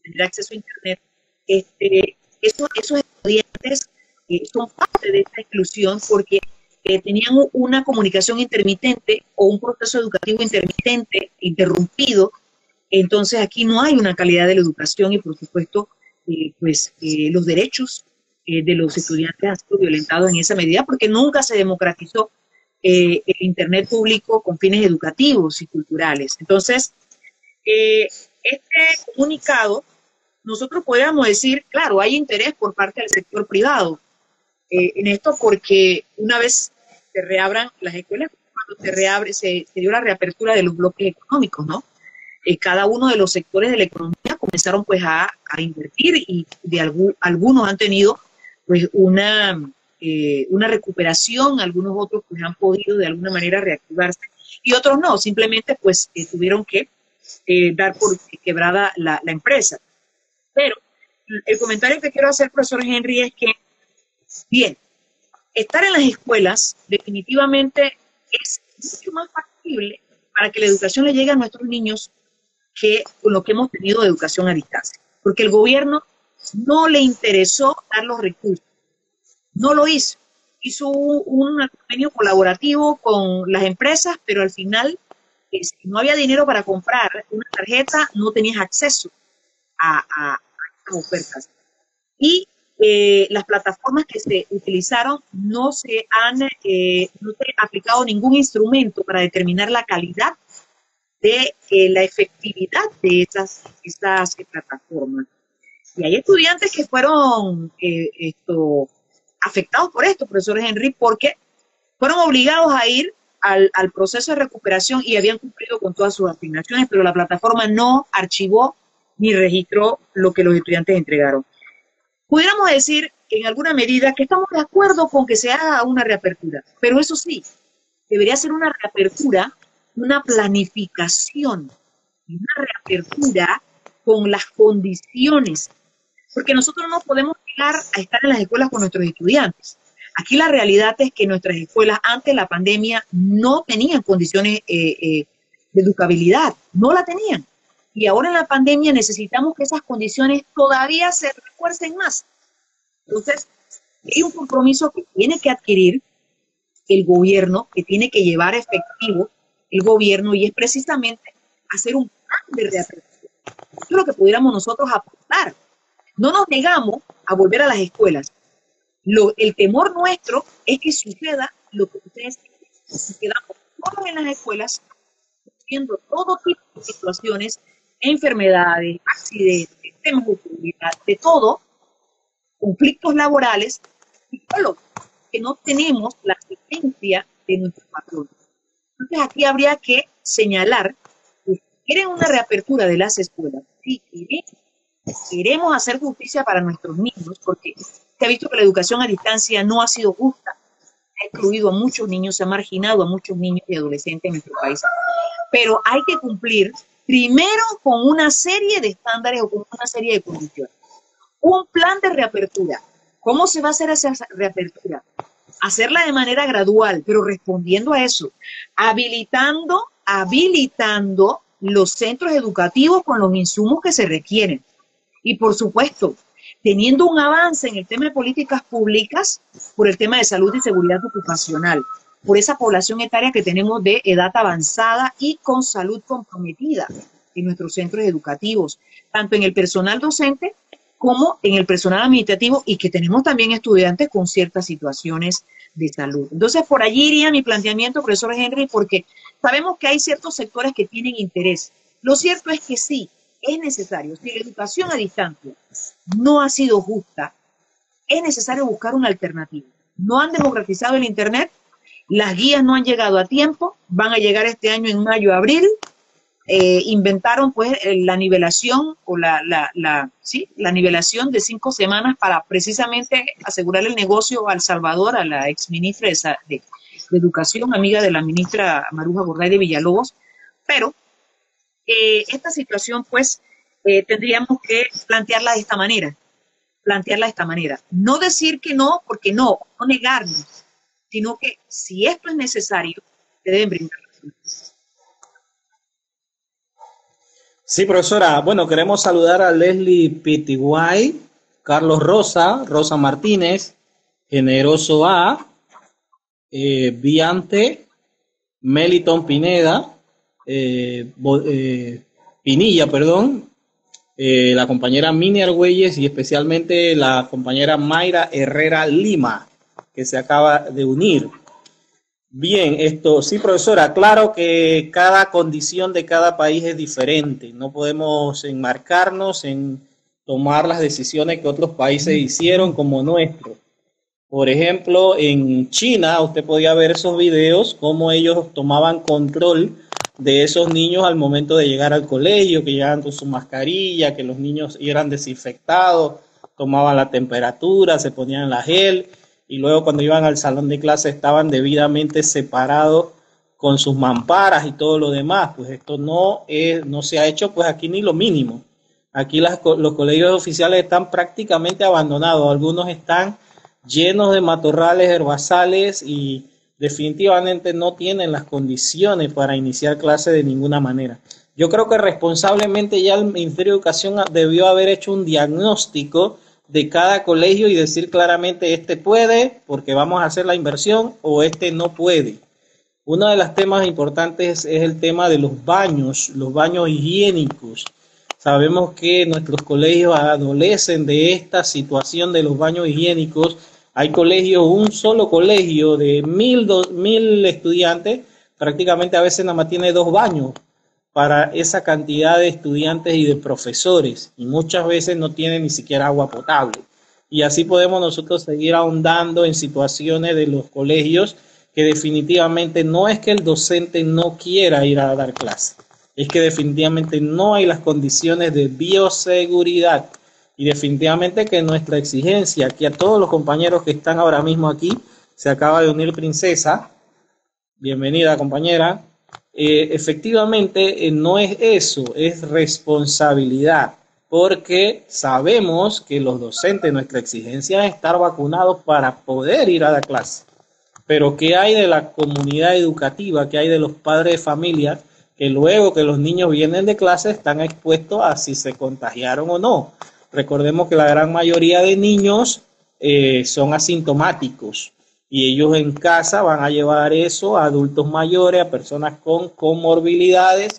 tener acceso a Internet, este, esos, esos estudiantes eh, son parte de esta exclusión porque eh, tenían una comunicación intermitente o un proceso educativo intermitente, interrumpido. Entonces aquí no hay una calidad de la educación y por supuesto eh, pues eh, los derechos eh, de los estudiantes han sido violentados en esa medida porque nunca se democratizó eh, el Internet público con fines educativos y culturales. Entonces, eh, este comunicado, nosotros podríamos decir, claro, hay interés por parte del sector privado eh, en esto porque una vez se reabran las escuelas, cuando se reabre, se, se dio la reapertura de los bloques económicos, ¿no? Eh, cada uno de los sectores de la economía comenzaron pues a, a invertir y de algún, algunos han tenido pues una, eh, una recuperación, algunos otros pues han podido de alguna manera reactivarse y otros no, simplemente pues eh, tuvieron que eh, dar por quebrada la, la empresa. Pero el comentario que quiero hacer, profesor Henry, es que, bien, estar en las escuelas definitivamente es mucho más factible para que la educación le llegue a nuestros niños que con lo que hemos tenido de educación a distancia. Porque el gobierno no le interesó dar los recursos, no lo hizo. Hizo un, un convenio colaborativo con las empresas, pero al final, eh, si no había dinero para comprar una tarjeta, no tenías acceso a, a, a estas ofertas. Y eh, las plataformas que se utilizaron no se han eh, no se ha aplicado ningún instrumento para determinar la calidad de eh, la efectividad de esas, esas eh, plataformas. Y hay estudiantes que fueron eh, esto, afectados por esto, profesor Henry, porque fueron obligados a ir al, al proceso de recuperación y habían cumplido con todas sus asignaciones, pero la plataforma no archivó ni registró lo que los estudiantes entregaron. Pudiéramos decir en alguna medida que estamos de acuerdo con que se haga una reapertura, pero eso sí, debería ser una reapertura, una planificación, una reapertura con las condiciones, porque nosotros no podemos llegar a estar en las escuelas con nuestros estudiantes. Aquí la realidad es que nuestras escuelas antes de la pandemia no tenían condiciones eh, eh, de educabilidad, no la tenían. Y ahora en la pandemia necesitamos que esas condiciones todavía se refuercen más. Entonces, hay un compromiso que tiene que adquirir el gobierno, que tiene que llevar efectivo el gobierno, y es precisamente hacer un plan de reapertura. Eso es lo que pudiéramos nosotros aportar. No nos negamos a volver a las escuelas. Lo, el temor nuestro es que suceda lo que ustedes dicen. Si quedamos todos en las escuelas, viendo todo tipo de situaciones, enfermedades, accidentes, temas de seguridad, de todo, conflictos laborales, y solo que no tenemos la asistencia de nuestros patrones. Entonces aquí habría que señalar que si quieren una reapertura de las escuelas, si queremos, queremos hacer justicia para nuestros niños, porque se ha visto que la educación a distancia no ha sido justa, ha excluido a muchos niños, se ha marginado a muchos niños y adolescentes en nuestro país. Pero hay que cumplir primero con una serie de estándares o con una serie de condiciones. Un plan de reapertura. ¿Cómo se va a hacer esa reapertura? Hacerla de manera gradual, pero respondiendo a eso, habilitando, habilitando los centros educativos con los insumos que se requieren. Y por supuesto, teniendo un avance en el tema de políticas públicas por el tema de salud y seguridad ocupacional, por esa población etaria que tenemos de edad avanzada y con salud comprometida en nuestros centros educativos, tanto en el personal docente como en el personal administrativo, y que tenemos también estudiantes con ciertas situaciones de salud. Entonces, por allí iría mi planteamiento, profesor Henry, porque sabemos que hay ciertos sectores que tienen interés. Lo cierto es que sí, es necesario. Si la educación a distancia no ha sido justa, es necesario buscar una alternativa. No han democratizado el Internet, las guías no han llegado a tiempo, van a llegar este año en mayo, abril. Eh, inventaron pues la nivelación o la, la, la, sí, la nivelación de cinco semanas para precisamente asegurar el negocio a El Salvador, a la ex ministra de, de, de Educación, amiga de la ministra Maruja Gorday de Villalobos. Pero eh, esta situación pues eh, tendríamos que plantearla de esta manera, plantearla de esta manera. No decir que no, porque no, no negarnos, sino que si esto es necesario, se deben brindar. Sí, profesora. Bueno, queremos saludar a Leslie Pitiguay, Carlos Rosa, Rosa Martínez, Generoso A, eh, Viante, Meliton Pineda, eh, Bo- eh, Pinilla, perdón, eh, la compañera Mini Argüelles y especialmente la compañera Mayra Herrera Lima, que se acaba de unir. Bien, esto sí, profesora, claro que cada condición de cada país es diferente. No podemos enmarcarnos en tomar las decisiones que otros países hicieron como nuestro. Por ejemplo, en China, usted podía ver esos videos, cómo ellos tomaban control de esos niños al momento de llegar al colegio, que llegaban con su mascarilla, que los niños eran desinfectados, tomaban la temperatura, se ponían la gel y luego cuando iban al salón de clase estaban debidamente separados con sus mamparas y todo lo demás. Pues esto no, es, no se ha hecho pues aquí ni lo mínimo. Aquí las, los colegios oficiales están prácticamente abandonados, algunos están llenos de matorrales, herbazales y definitivamente no tienen las condiciones para iniciar clases de ninguna manera. Yo creo que responsablemente ya el Ministerio de Educación debió haber hecho un diagnóstico de cada colegio y decir claramente este puede porque vamos a hacer la inversión o este no puede. Uno de los temas importantes es el tema de los baños, los baños higiénicos. Sabemos que nuestros colegios adolecen de esta situación de los baños higiénicos. Hay colegios, un solo colegio de mil, dos, mil estudiantes, prácticamente a veces nada más tiene dos baños para esa cantidad de estudiantes y de profesores, y muchas veces no tiene ni siquiera agua potable. Y así podemos nosotros seguir ahondando en situaciones de los colegios que definitivamente no es que el docente no quiera ir a dar clase, es que definitivamente no hay las condiciones de bioseguridad. Y definitivamente que nuestra exigencia, aquí a todos los compañeros que están ahora mismo aquí, se acaba de unir Princesa, bienvenida compañera, eh, efectivamente eh, no es eso, es responsabilidad, porque sabemos que los docentes, nuestra exigencia es estar vacunados para poder ir a la clase. Pero ¿qué hay de la comunidad educativa? ¿Qué hay de los padres de familia que luego que los niños vienen de clase están expuestos a si se contagiaron o no? Recordemos que la gran mayoría de niños eh, son asintomáticos y ellos en casa van a llevar eso a adultos mayores, a personas con comorbilidades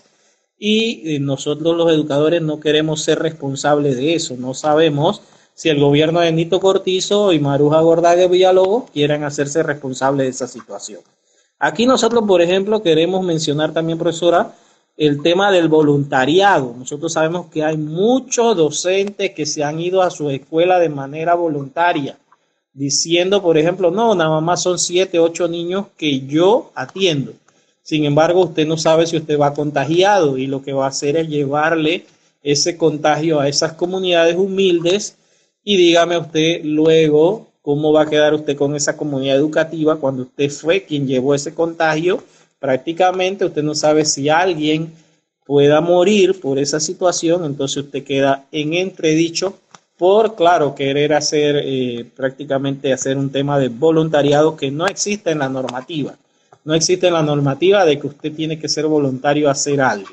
y eh, nosotros los educadores no queremos ser responsables de eso. No sabemos si el gobierno de Nito Cortizo y Maruja Gordague Villalobos quieren hacerse responsables de esa situación. Aquí nosotros, por ejemplo, queremos mencionar también, profesora, el tema del voluntariado. Nosotros sabemos que hay muchos docentes que se han ido a su escuela de manera voluntaria, diciendo, por ejemplo, no, nada más son siete, ocho niños que yo atiendo. Sin embargo, usted no sabe si usted va contagiado y lo que va a hacer es llevarle ese contagio a esas comunidades humildes y dígame usted luego cómo va a quedar usted con esa comunidad educativa cuando usted fue quien llevó ese contagio. Prácticamente usted no sabe si alguien pueda morir por esa situación, entonces usted queda en entredicho por, claro, querer hacer eh, prácticamente hacer un tema de voluntariado que no existe en la normativa. No existe en la normativa de que usted tiene que ser voluntario a hacer algo.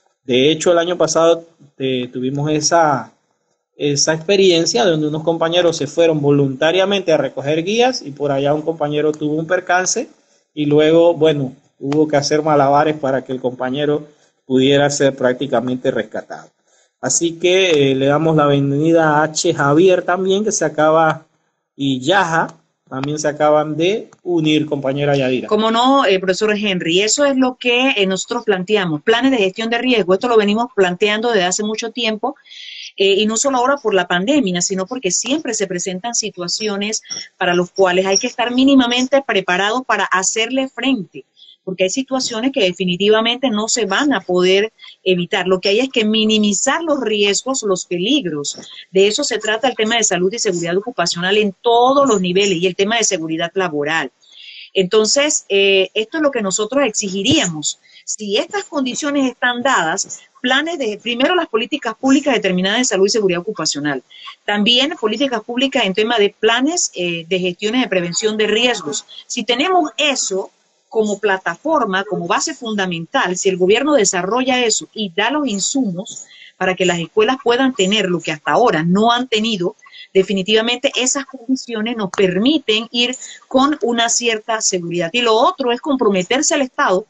De hecho, el año pasado eh, tuvimos esa, esa experiencia donde unos compañeros se fueron voluntariamente a recoger guías y por allá un compañero tuvo un percance y luego, bueno, hubo que hacer malabares para que el compañero pudiera ser prácticamente rescatado. Así que eh, le damos la bienvenida a H. Javier también, que se acaba, y Yaja, también se acaban de unir, compañera Yadira. Como no, eh, profesor Henry, eso es lo que eh, nosotros planteamos, planes de gestión de riesgo. Esto lo venimos planteando desde hace mucho tiempo. Eh, y no solo ahora por la pandemia, sino porque siempre se presentan situaciones para las cuales hay que estar mínimamente preparados para hacerle frente, porque hay situaciones que definitivamente no se van a poder evitar. Lo que hay es que minimizar los riesgos, los peligros. De eso se trata el tema de salud y seguridad ocupacional en todos los niveles y el tema de seguridad laboral. Entonces, eh, esto es lo que nosotros exigiríamos. Si estas condiciones están dadas, planes de, primero las políticas públicas determinadas de salud y seguridad ocupacional, también políticas públicas en tema de planes eh, de gestiones de prevención de riesgos. Si tenemos eso, como plataforma, como base fundamental, si el gobierno desarrolla eso y da los insumos para que las escuelas puedan tener lo que hasta ahora no han tenido, definitivamente esas condiciones nos permiten ir con una cierta seguridad. Y lo otro es comprometerse al Estado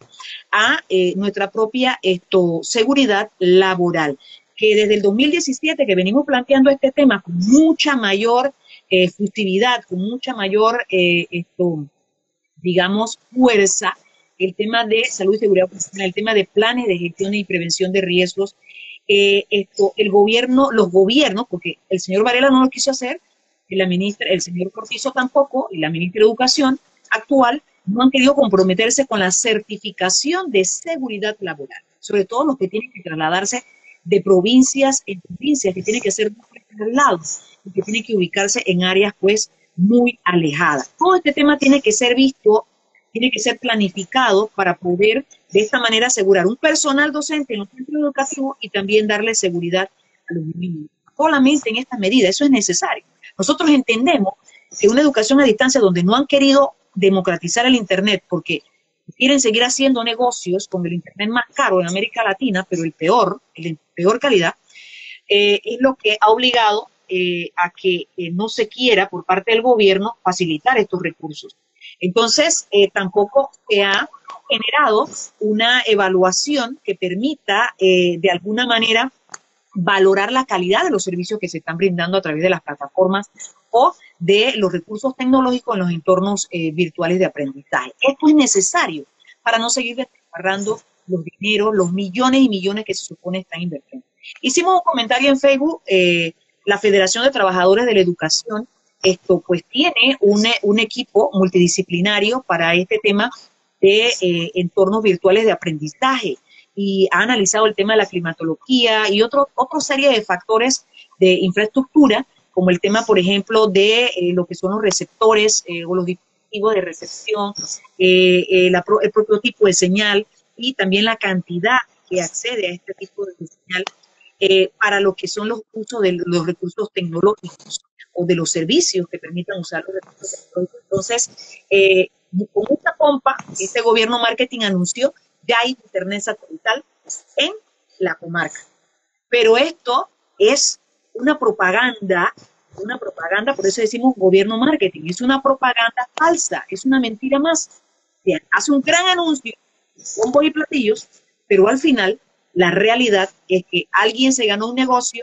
a eh, nuestra propia esto, seguridad laboral, que desde el dos mil diecisiete que venimos planteando este tema con mucha mayor eh, fustividad, con mucha mayor, eh, esto, digamos, fuerza, el tema de salud y seguridad profesional, el tema de planes de gestión y prevención de riesgos. Eh, esto, el gobierno, los gobiernos, porque el señor Varela no lo quiso hacer, la ministra, el señor Cortizo tampoco, y la ministra de Educación actual no han querido comprometerse con la certificación de seguridad laboral, sobre todo los que tienen que trasladarse de provincias en provincias, que tienen que ser muy traslados y que tienen que ubicarse en áreas pues muy alejadas. Todo este tema tiene que ser visto, tiene que ser planificado para poder de esta manera asegurar un personal docente en los centros educativos y también darle seguridad a los niños. Solamente en esta medida, eso es necesario. Nosotros entendemos que una educación a distancia donde no han querido democratizar el Internet porque quieren seguir haciendo negocios con el Internet más caro en América Latina, pero el peor, el de peor calidad, eh, es lo que ha obligado eh, a que eh, no se quiera por parte del gobierno facilitar estos recursos. Entonces, eh, tampoco se ha generado una evaluación que permita, eh, de alguna manera, valorar la calidad de los servicios que se están brindando a través de las plataformas o de los recursos tecnológicos en los entornos eh, virtuales de aprendizaje. Esto es necesario para no seguir despilfarrando los dineros, los millones y millones que se supone están invirtiendo. Hicimos un comentario en Facebook, eh, la Federación de Trabajadores de la Educación, esto pues tiene un, un equipo multidisciplinario para este tema de eh, entornos virtuales de aprendizaje y ha analizado el tema de la climatología y otro, otra serie de factores de infraestructura, como el tema, por ejemplo, de eh, lo que son los receptores eh, o los dispositivos de recepción, eh, eh, la, el propio tipo de señal y también la cantidad que accede a este tipo de señal eh, para lo que son los usos de los recursos tecnológicos o de los servicios que permitan usar los recursos tecnológicos. Entonces, eh, con mucha pompa, este gobierno marketing anunció ya hay internet satelital en la comarca. Pero esto es una propaganda, una propaganda, por eso decimos gobierno marketing, es una propaganda falsa, es una mentira más. Bien, hace un gran anuncio, bombos y platillos, pero al final la realidad es que alguien se ganó un negocio,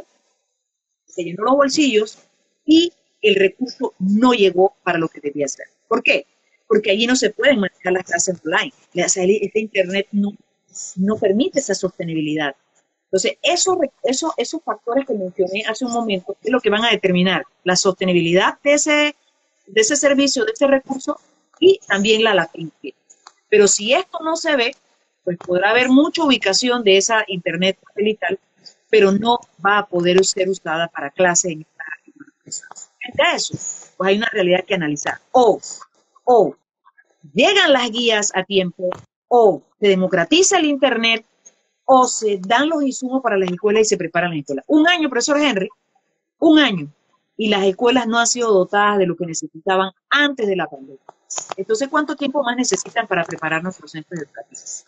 se llenó los bolsillos y el recurso no llegó para lo que debía ser. ¿Por qué? Porque allí no se pueden manejar las clases online. Este Internet no, no permite esa sostenibilidad. Entonces, esos, esos, esos factores que mencioné hace un momento es lo que van a determinar la sostenibilidad de ese, de ese servicio, de ese recurso y también la latencia. Pero si esto no se ve, pues podrá haber mucha ubicación de esa Internet satelital, pero no va a poder ser usada para clases en esta área. Frente a eso, pues hay una realidad que analizar. O o llegan las guías a tiempo, o se democratiza el Internet, o se dan los insumos para las escuelas y se preparan las escuelas. Un año, profesor Henry, un año, y las escuelas no han sido dotadas de lo que necesitaban antes de la pandemia. Entonces, ¿cuánto tiempo más necesitan para preparar nuestros centros educativos?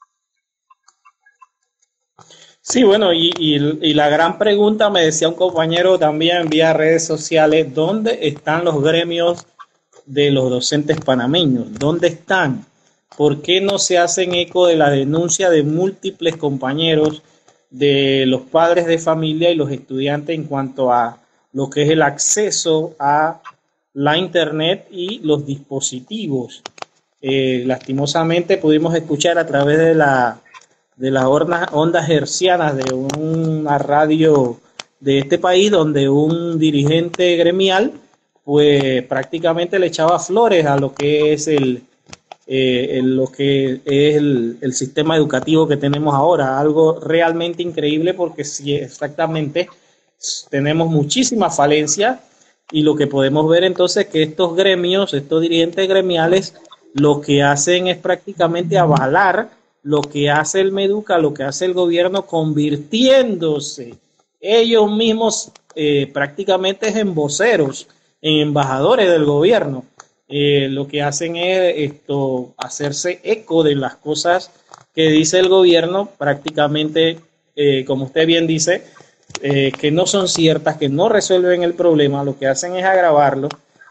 Sí, bueno, y, y, y la gran pregunta, me decía un compañero también vía redes sociales, ¿dónde están los gremios de los docentes panameños? ¿Dónde están? ¿Por qué no se hacen eco de la denuncia de múltiples compañeros, de los padres de familia y los estudiantes en cuanto a lo que es el acceso a la Internet y los dispositivos? Eh, lastimosamente pudimos escuchar a través de la de las ondas, ondas hercianas de una radio de este país, donde un dirigente gremial pues prácticamente le echaba flores a lo que es el, eh, el lo que es el, el sistema educativo que tenemos ahora, algo realmente increíble porque sí, exactamente tenemos muchísimas falencias y lo que podemos ver entonces que estos gremios, estos dirigentes gremiales, lo que hacen es prácticamente avalar lo que hace el Meduca, lo que hace el gobierno, convirtiéndose ellos mismos eh, prácticamente en voceros, en embajadores del gobierno. eh, lo que hacen es esto, hacerse eco de las cosas que dice el gobierno, prácticamente, eh, como usted bien dice, eh, que no son ciertas, que no resuelven el problema, lo que hacen es agravarlo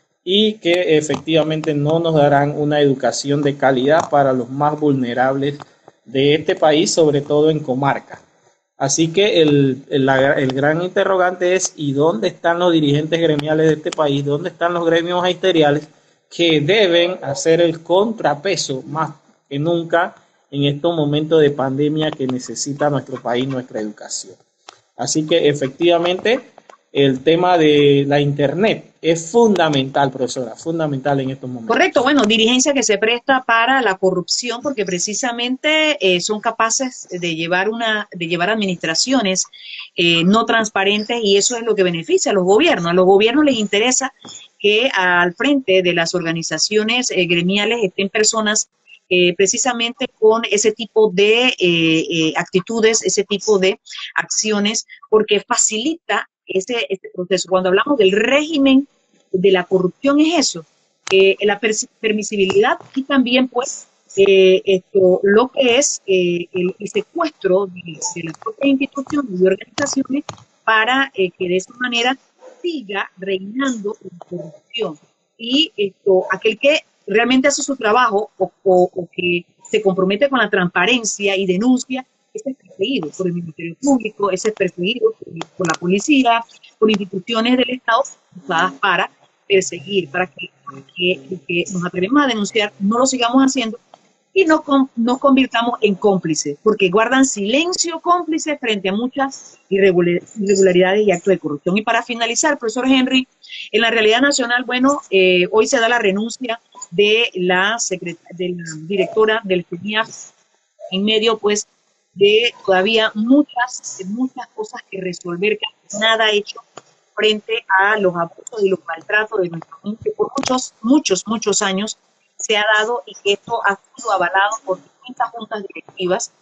y que efectivamente no nos darán una educación de calidad para los más vulnerables de este país, sobre todo en comarca. Así que el, el, el gran interrogante es ¿y dónde están los dirigentes gremiales de este país? ¿Dónde están los gremios magisteriales que deben hacer el contrapeso más que nunca en estos momentos de pandemia que necesita nuestro país, nuestra educación? Así que efectivamente el tema de la internet es fundamental, profesora, fundamental en estos momentos. Correcto, bueno, dirigencia que se presta para la corrupción porque precisamente eh, son capaces de llevar una, de llevar administraciones eh, no transparentes y eso es lo que beneficia a los gobiernos. A los gobiernos les interesa que al frente de las organizaciones eh, gremiales estén personas eh, precisamente con ese tipo de eh, eh, actitudes, ese tipo de acciones, porque facilita ese, este proceso. Cuando hablamos del régimen de la corrupción es eso, eh, la permisibilidad y también pues eh, esto, lo que es eh, el, el secuestro de, de las propias instituciones y organizaciones para eh, que de esa manera siga reinando la corrupción. Y esto, aquel que realmente hace su trabajo o, o, o que se compromete con la transparencia y denuncia, ese es perseguido por el Ministerio Público, ese es perseguido por, por la policía, por instituciones del Estado usadas para perseguir, para que, que, que nos atrevemos a denunciar, no lo sigamos haciendo y no nos convirtamos en cómplices, porque guardan silencio cómplice frente a muchas irregularidades y actos de corrupción. Y para finalizar, profesor Henry, en la realidad nacional, bueno, eh, hoy se da la renuncia de la, de la directora del C E N I A F en medio, pues, de todavía muchas, muchas cosas que resolver, que nada hecho frente a los abusos y los maltratos de nuestros niños que por muchos, muchos, muchos años se ha dado y que esto ha sido avalado por distintas juntas directivas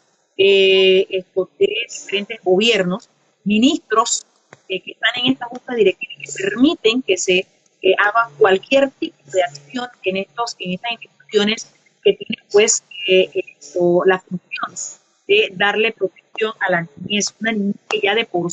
eh, esto, de diferentes gobiernos, ministros eh, que están en estas juntas directivas y que permiten que se eh, haga cualquier tipo de acción en, estos, en estas instituciones que tienen pues eh, esto, la función de darle protección a la niñez, una niñez que ya de por sí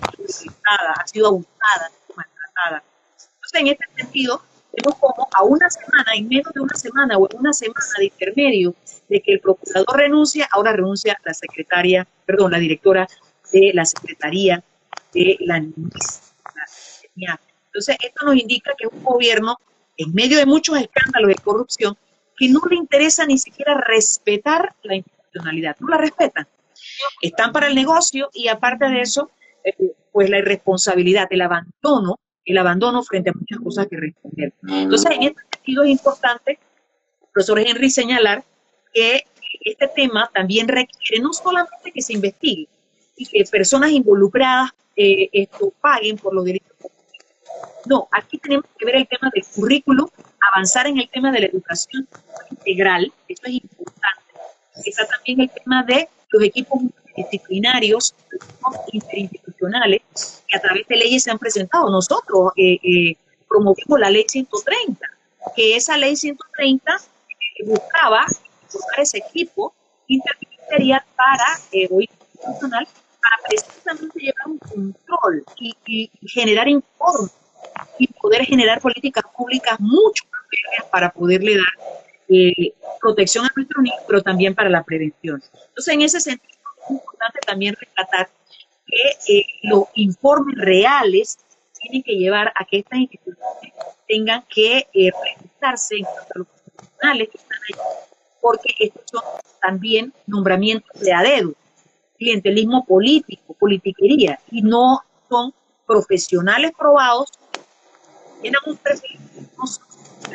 ha sido abusada, ha sido maltratada. Entonces, en este sentido, vemos como a una semana, en menos de una semana o en una semana de intermedio de que el procurador renuncia, ahora renuncia la secretaria, perdón, la directora de la Secretaría de la Niñez. Entonces, esto nos indica que es un gobierno, en medio de muchos escándalos de corrupción, que no le interesa ni siquiera respetar la institucionalidad, no la respetan. Están para el negocio y aparte de eso, eh, pues la irresponsabilidad, el abandono, el abandono frente a muchas cosas que responder. Entonces, en este sentido es importante, profesor Henry, señalar que este tema también requiere no solamente que se investigue y que personas involucradas eh, esto, paguen por los delitos. No, aquí tenemos que ver el tema del currículum, avanzar en el tema de la educación integral, eso es importante. Está también el tema de los equipos disciplinarios, interinstitucionales, que a través de leyes se han presentado. Nosotros eh, eh, promovimos la ley ciento treinta, que esa ley ciento treinta eh, buscaba buscar ese equipo interministerial para, eh, o institucional, para precisamente llevar un control y, y, y generar informes y poder generar políticas públicas mucho más firmes para poderle dar eh, protección a nuestros niños, pero también para la prevención. Entonces, en ese sentido, es importante también rescatar que eh, los informes reales tienen que llevar a que estas instituciones tengan que eh, revisarse en cuanto a los profesionales que están ahí, porque estos son también nombramientos de a dedo, clientelismo político, politiquería, y no son profesionales probados, tienen un perfil, no son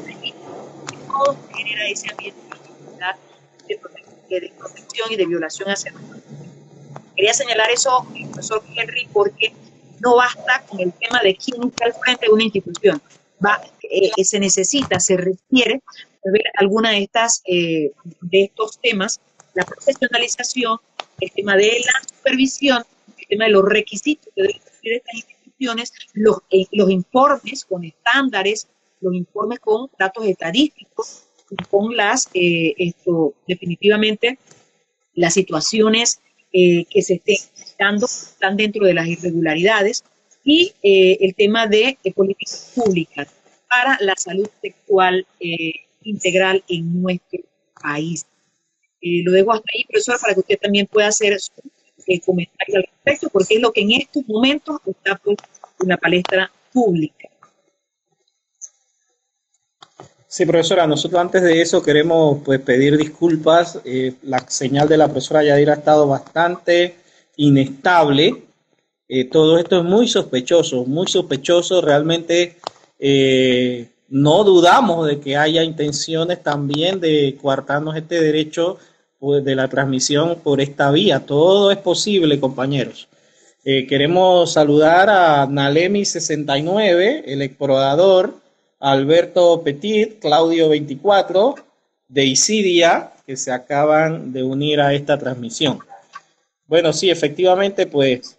todo genera ese ambiente de protección, de protección y de violación hacia nosotros. Quería señalar eso, profesor Henry, porque no basta con el tema de quién está al frente de una institución. Va, eh, se necesita, se requiere ver alguna de estas eh, de estos temas, la profesionalización, el tema de la supervisión, el tema de los requisitos que deben cumplir estas instituciones, los, eh, los informes con estándares los informes con datos estadísticos, con las, eh, esto, definitivamente, las situaciones eh, que se estén dando, están dentro de las irregularidades, y eh, el tema de, de políticas públicas para la salud sexual eh, integral en nuestro país. Eh, lo dejo hasta ahí, profesora, para que usted también pueda hacer su eh, comentario al respecto, porque es lo que en estos momentos está pues, en la palestra pública. Sí, profesora, nosotros antes de eso queremos pues pedir disculpas. Eh, la señal de la profesora Yadira ha estado bastante inestable. Eh, todo esto es muy sospechoso, muy sospechoso. Realmente eh, no dudamos de que haya intenciones también de coartarnos este derecho pues, de la transmisión por esta vía. Todo es posible, compañeros. Eh, queremos saludar a Nalemi sesenta y nueve, el explorador, Alberto Petit, Claudio veinticuatro, Deisidia, que se acaban de unir a esta transmisión. Bueno, sí, efectivamente, pues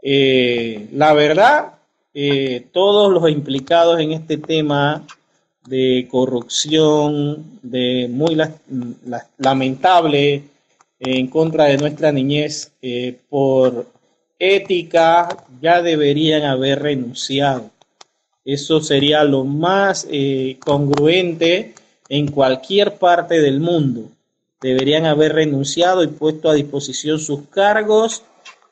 eh, la verdad, eh, todos los implicados en este tema de corrupción, de muy la, la, lamentable eh, en contra de nuestra niñez, eh, por ética, ya deberían haber renunciado. Eso sería lo más eh, congruente en cualquier parte del mundo. Deberían haber renunciado y puesto a disposición sus cargos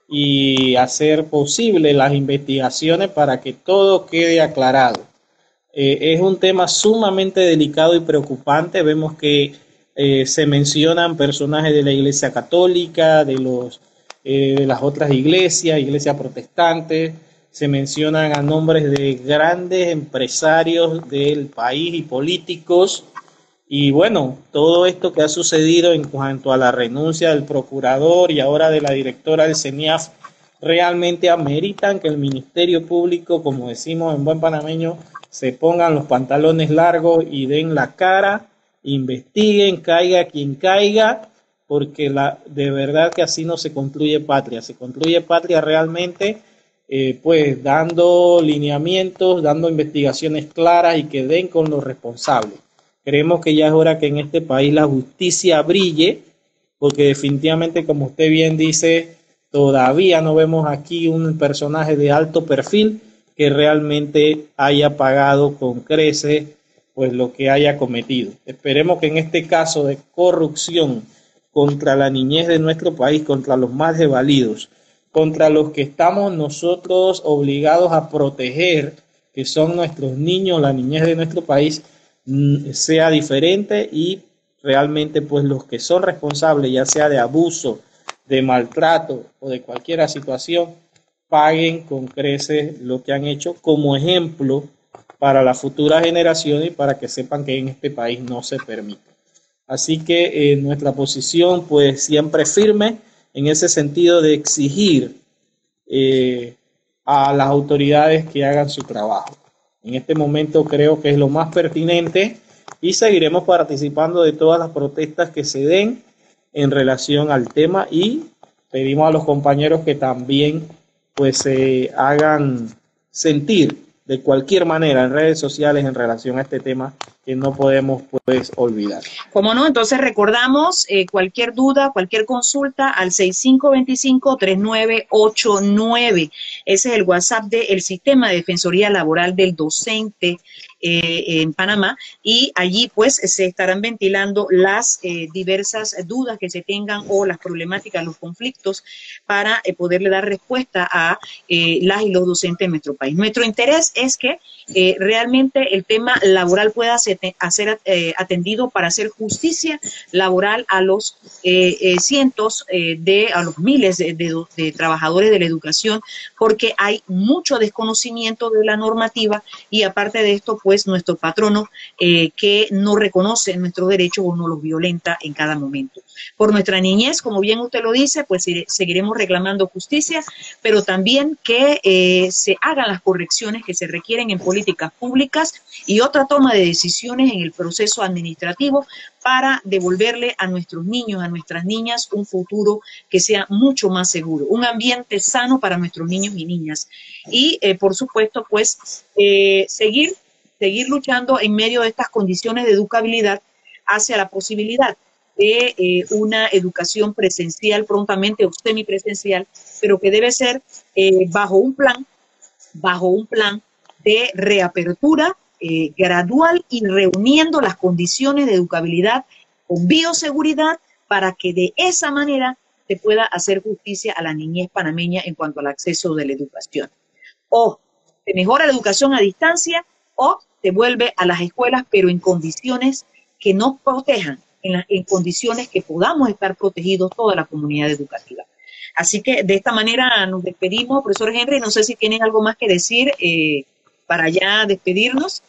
y hacer posible las investigaciones para que todo quede aclarado. Eh, es un tema sumamente delicado y preocupante. Vemos que eh, se mencionan personajes de la Iglesia Católica, de, los, eh, de las otras iglesias, iglesias protestantes. Se mencionan a nombres de grandes empresarios del país y políticos. Y bueno, todo esto que ha sucedido en cuanto a la renuncia del procurador y ahora de la directora del CENIAF realmente ameritan que el Ministerio Público, como decimos en buen panameño, se pongan los pantalones largos y den la cara, investiguen, caiga quien caiga, porque la, de verdad que así no se construye patria. Se construye patria realmente Eh, pues dando lineamientos, dando investigaciones claras y que den con los responsables. Creemos que ya es hora que en este país la justicia brille, porque definitivamente, como usted bien dice, todavía no vemos aquí un personaje de alto perfil que realmente haya pagado con creces pues lo que haya cometido. Esperemos que en este caso de corrupción contra la niñez de nuestro país, contra los más desvalidos, contra los que estamos nosotros obligados a proteger, que son nuestros niños, la niñez de nuestro país, sea diferente y realmente pues los que son responsables, ya sea de abuso, de maltrato o de cualquier situación, paguen con creces lo que han hecho como ejemplo para la futura generación y para que sepan que en este país no se permite. Así que eh, nuestra posición pues siempre firme en ese sentido de exigir eh, a las autoridades que hagan su trabajo. En este momento creo que es lo más pertinente y seguiremos participando de todas las protestas que se den en relación al tema y pedimos a los compañeros que también pues se eh, hagan sentir de cualquier manera en redes sociales en relación a este tema que no podemos pues olvidar. Como no, entonces recordamos eh, cualquier duda, cualquier consulta al seis cinco dos cinco, tres nueve ocho nueve. Ese es el WhatsApp del Sistema de Defensoría Laboral del Docente eh, en Panamá, y allí pues se estarán ventilando las eh, diversas dudas que se tengan o las problemáticas, los conflictos para eh, poderle dar respuesta a eh, las y los docentes de nuestro país. Nuestro interés es que eh, realmente el tema laboral pueda ser, ser eh, atendido para hacer justicia laboral a los eh, eh, cientos eh, de, a los miles de, de, de trabajadores de la educación, porque hay mucho desconocimiento de la normativa y aparte de esto, pues nuestro patrono eh, que no reconoce nuestros derechos o no los violenta en cada momento. Por nuestra niñez, como bien usted lo dice, pues seguiremos reclamando justicia, pero también que eh, se hagan las correcciones que se requieren en políticas públicas y otra toma de decisiones en el proceso administrativo para devolverle a nuestros niños, a nuestras niñas, un futuro que sea mucho más seguro, un ambiente sano para nuestros niños y niñas. Y, eh, por supuesto, pues, eh, seguir seguir luchando en medio de estas condiciones de educabilidad hacia la posibilidad de eh, una educación presencial prontamente o semipresencial, pero que debe ser eh, bajo un plan, bajo un plan de reapertura eh, gradual y reuniendo las condiciones de educabilidad con bioseguridad para que de esa manera se pueda hacer justicia a la niñez panameña en cuanto al acceso de la educación. O se mejora la educación a distancia o se vuelve a las escuelas, pero en condiciones que nos protejan, en, la, en condiciones que podamos estar protegidos toda la comunidad educativa. Así que de esta manera nos despedimos, profesor Henry. No sé si tienen algo más que decir eh, para ya despedirnos.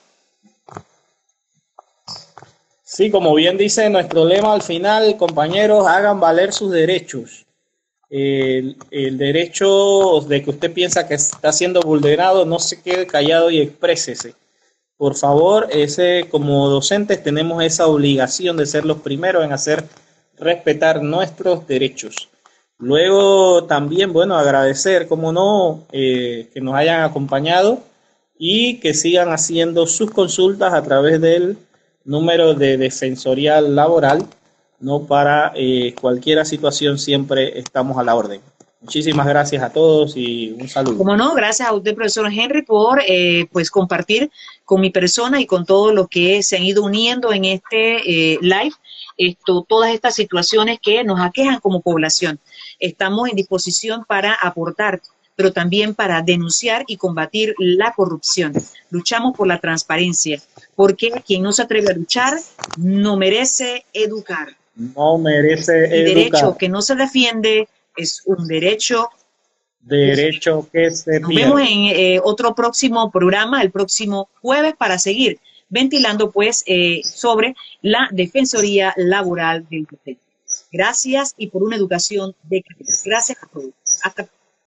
Sí, como bien dice nuestro lema al final, compañeros, hagan valer sus derechos. El, el derecho de que usted piensa que está siendo vulnerado, no se quede callado y exprésese. Por favor, ese, como docentes tenemos esa obligación de ser los primeros en hacer respetar nuestros derechos. Luego también, bueno, agradecer, como no, eh, que nos hayan acompañado y que sigan haciendo sus consultas a través del número de Defensorial Laboral, no para eh, cualquier situación, siempre estamos a la orden. Muchísimas gracias a todos y un saludo. Como no, gracias a usted, profesor Henry, por eh, pues compartir con mi persona y con todos los que se han ido uniendo en este eh, live, esto, todas estas situaciones que nos aquejan como población. Estamos en disposición para aportar, pero también para denunciar y combatir la corrupción. Luchamos por la transparencia, porque quien no se atreve a luchar no merece educar. No merece educar. El derecho que no se defiende es un derecho. Derecho que se Nos pierde. vemos en eh, otro próximo programa, el próximo jueves, para seguir ventilando pues eh, sobre la Defensoría Laboral del docente. Gracias y por una educación de calidad. Gracias a todos. Hasta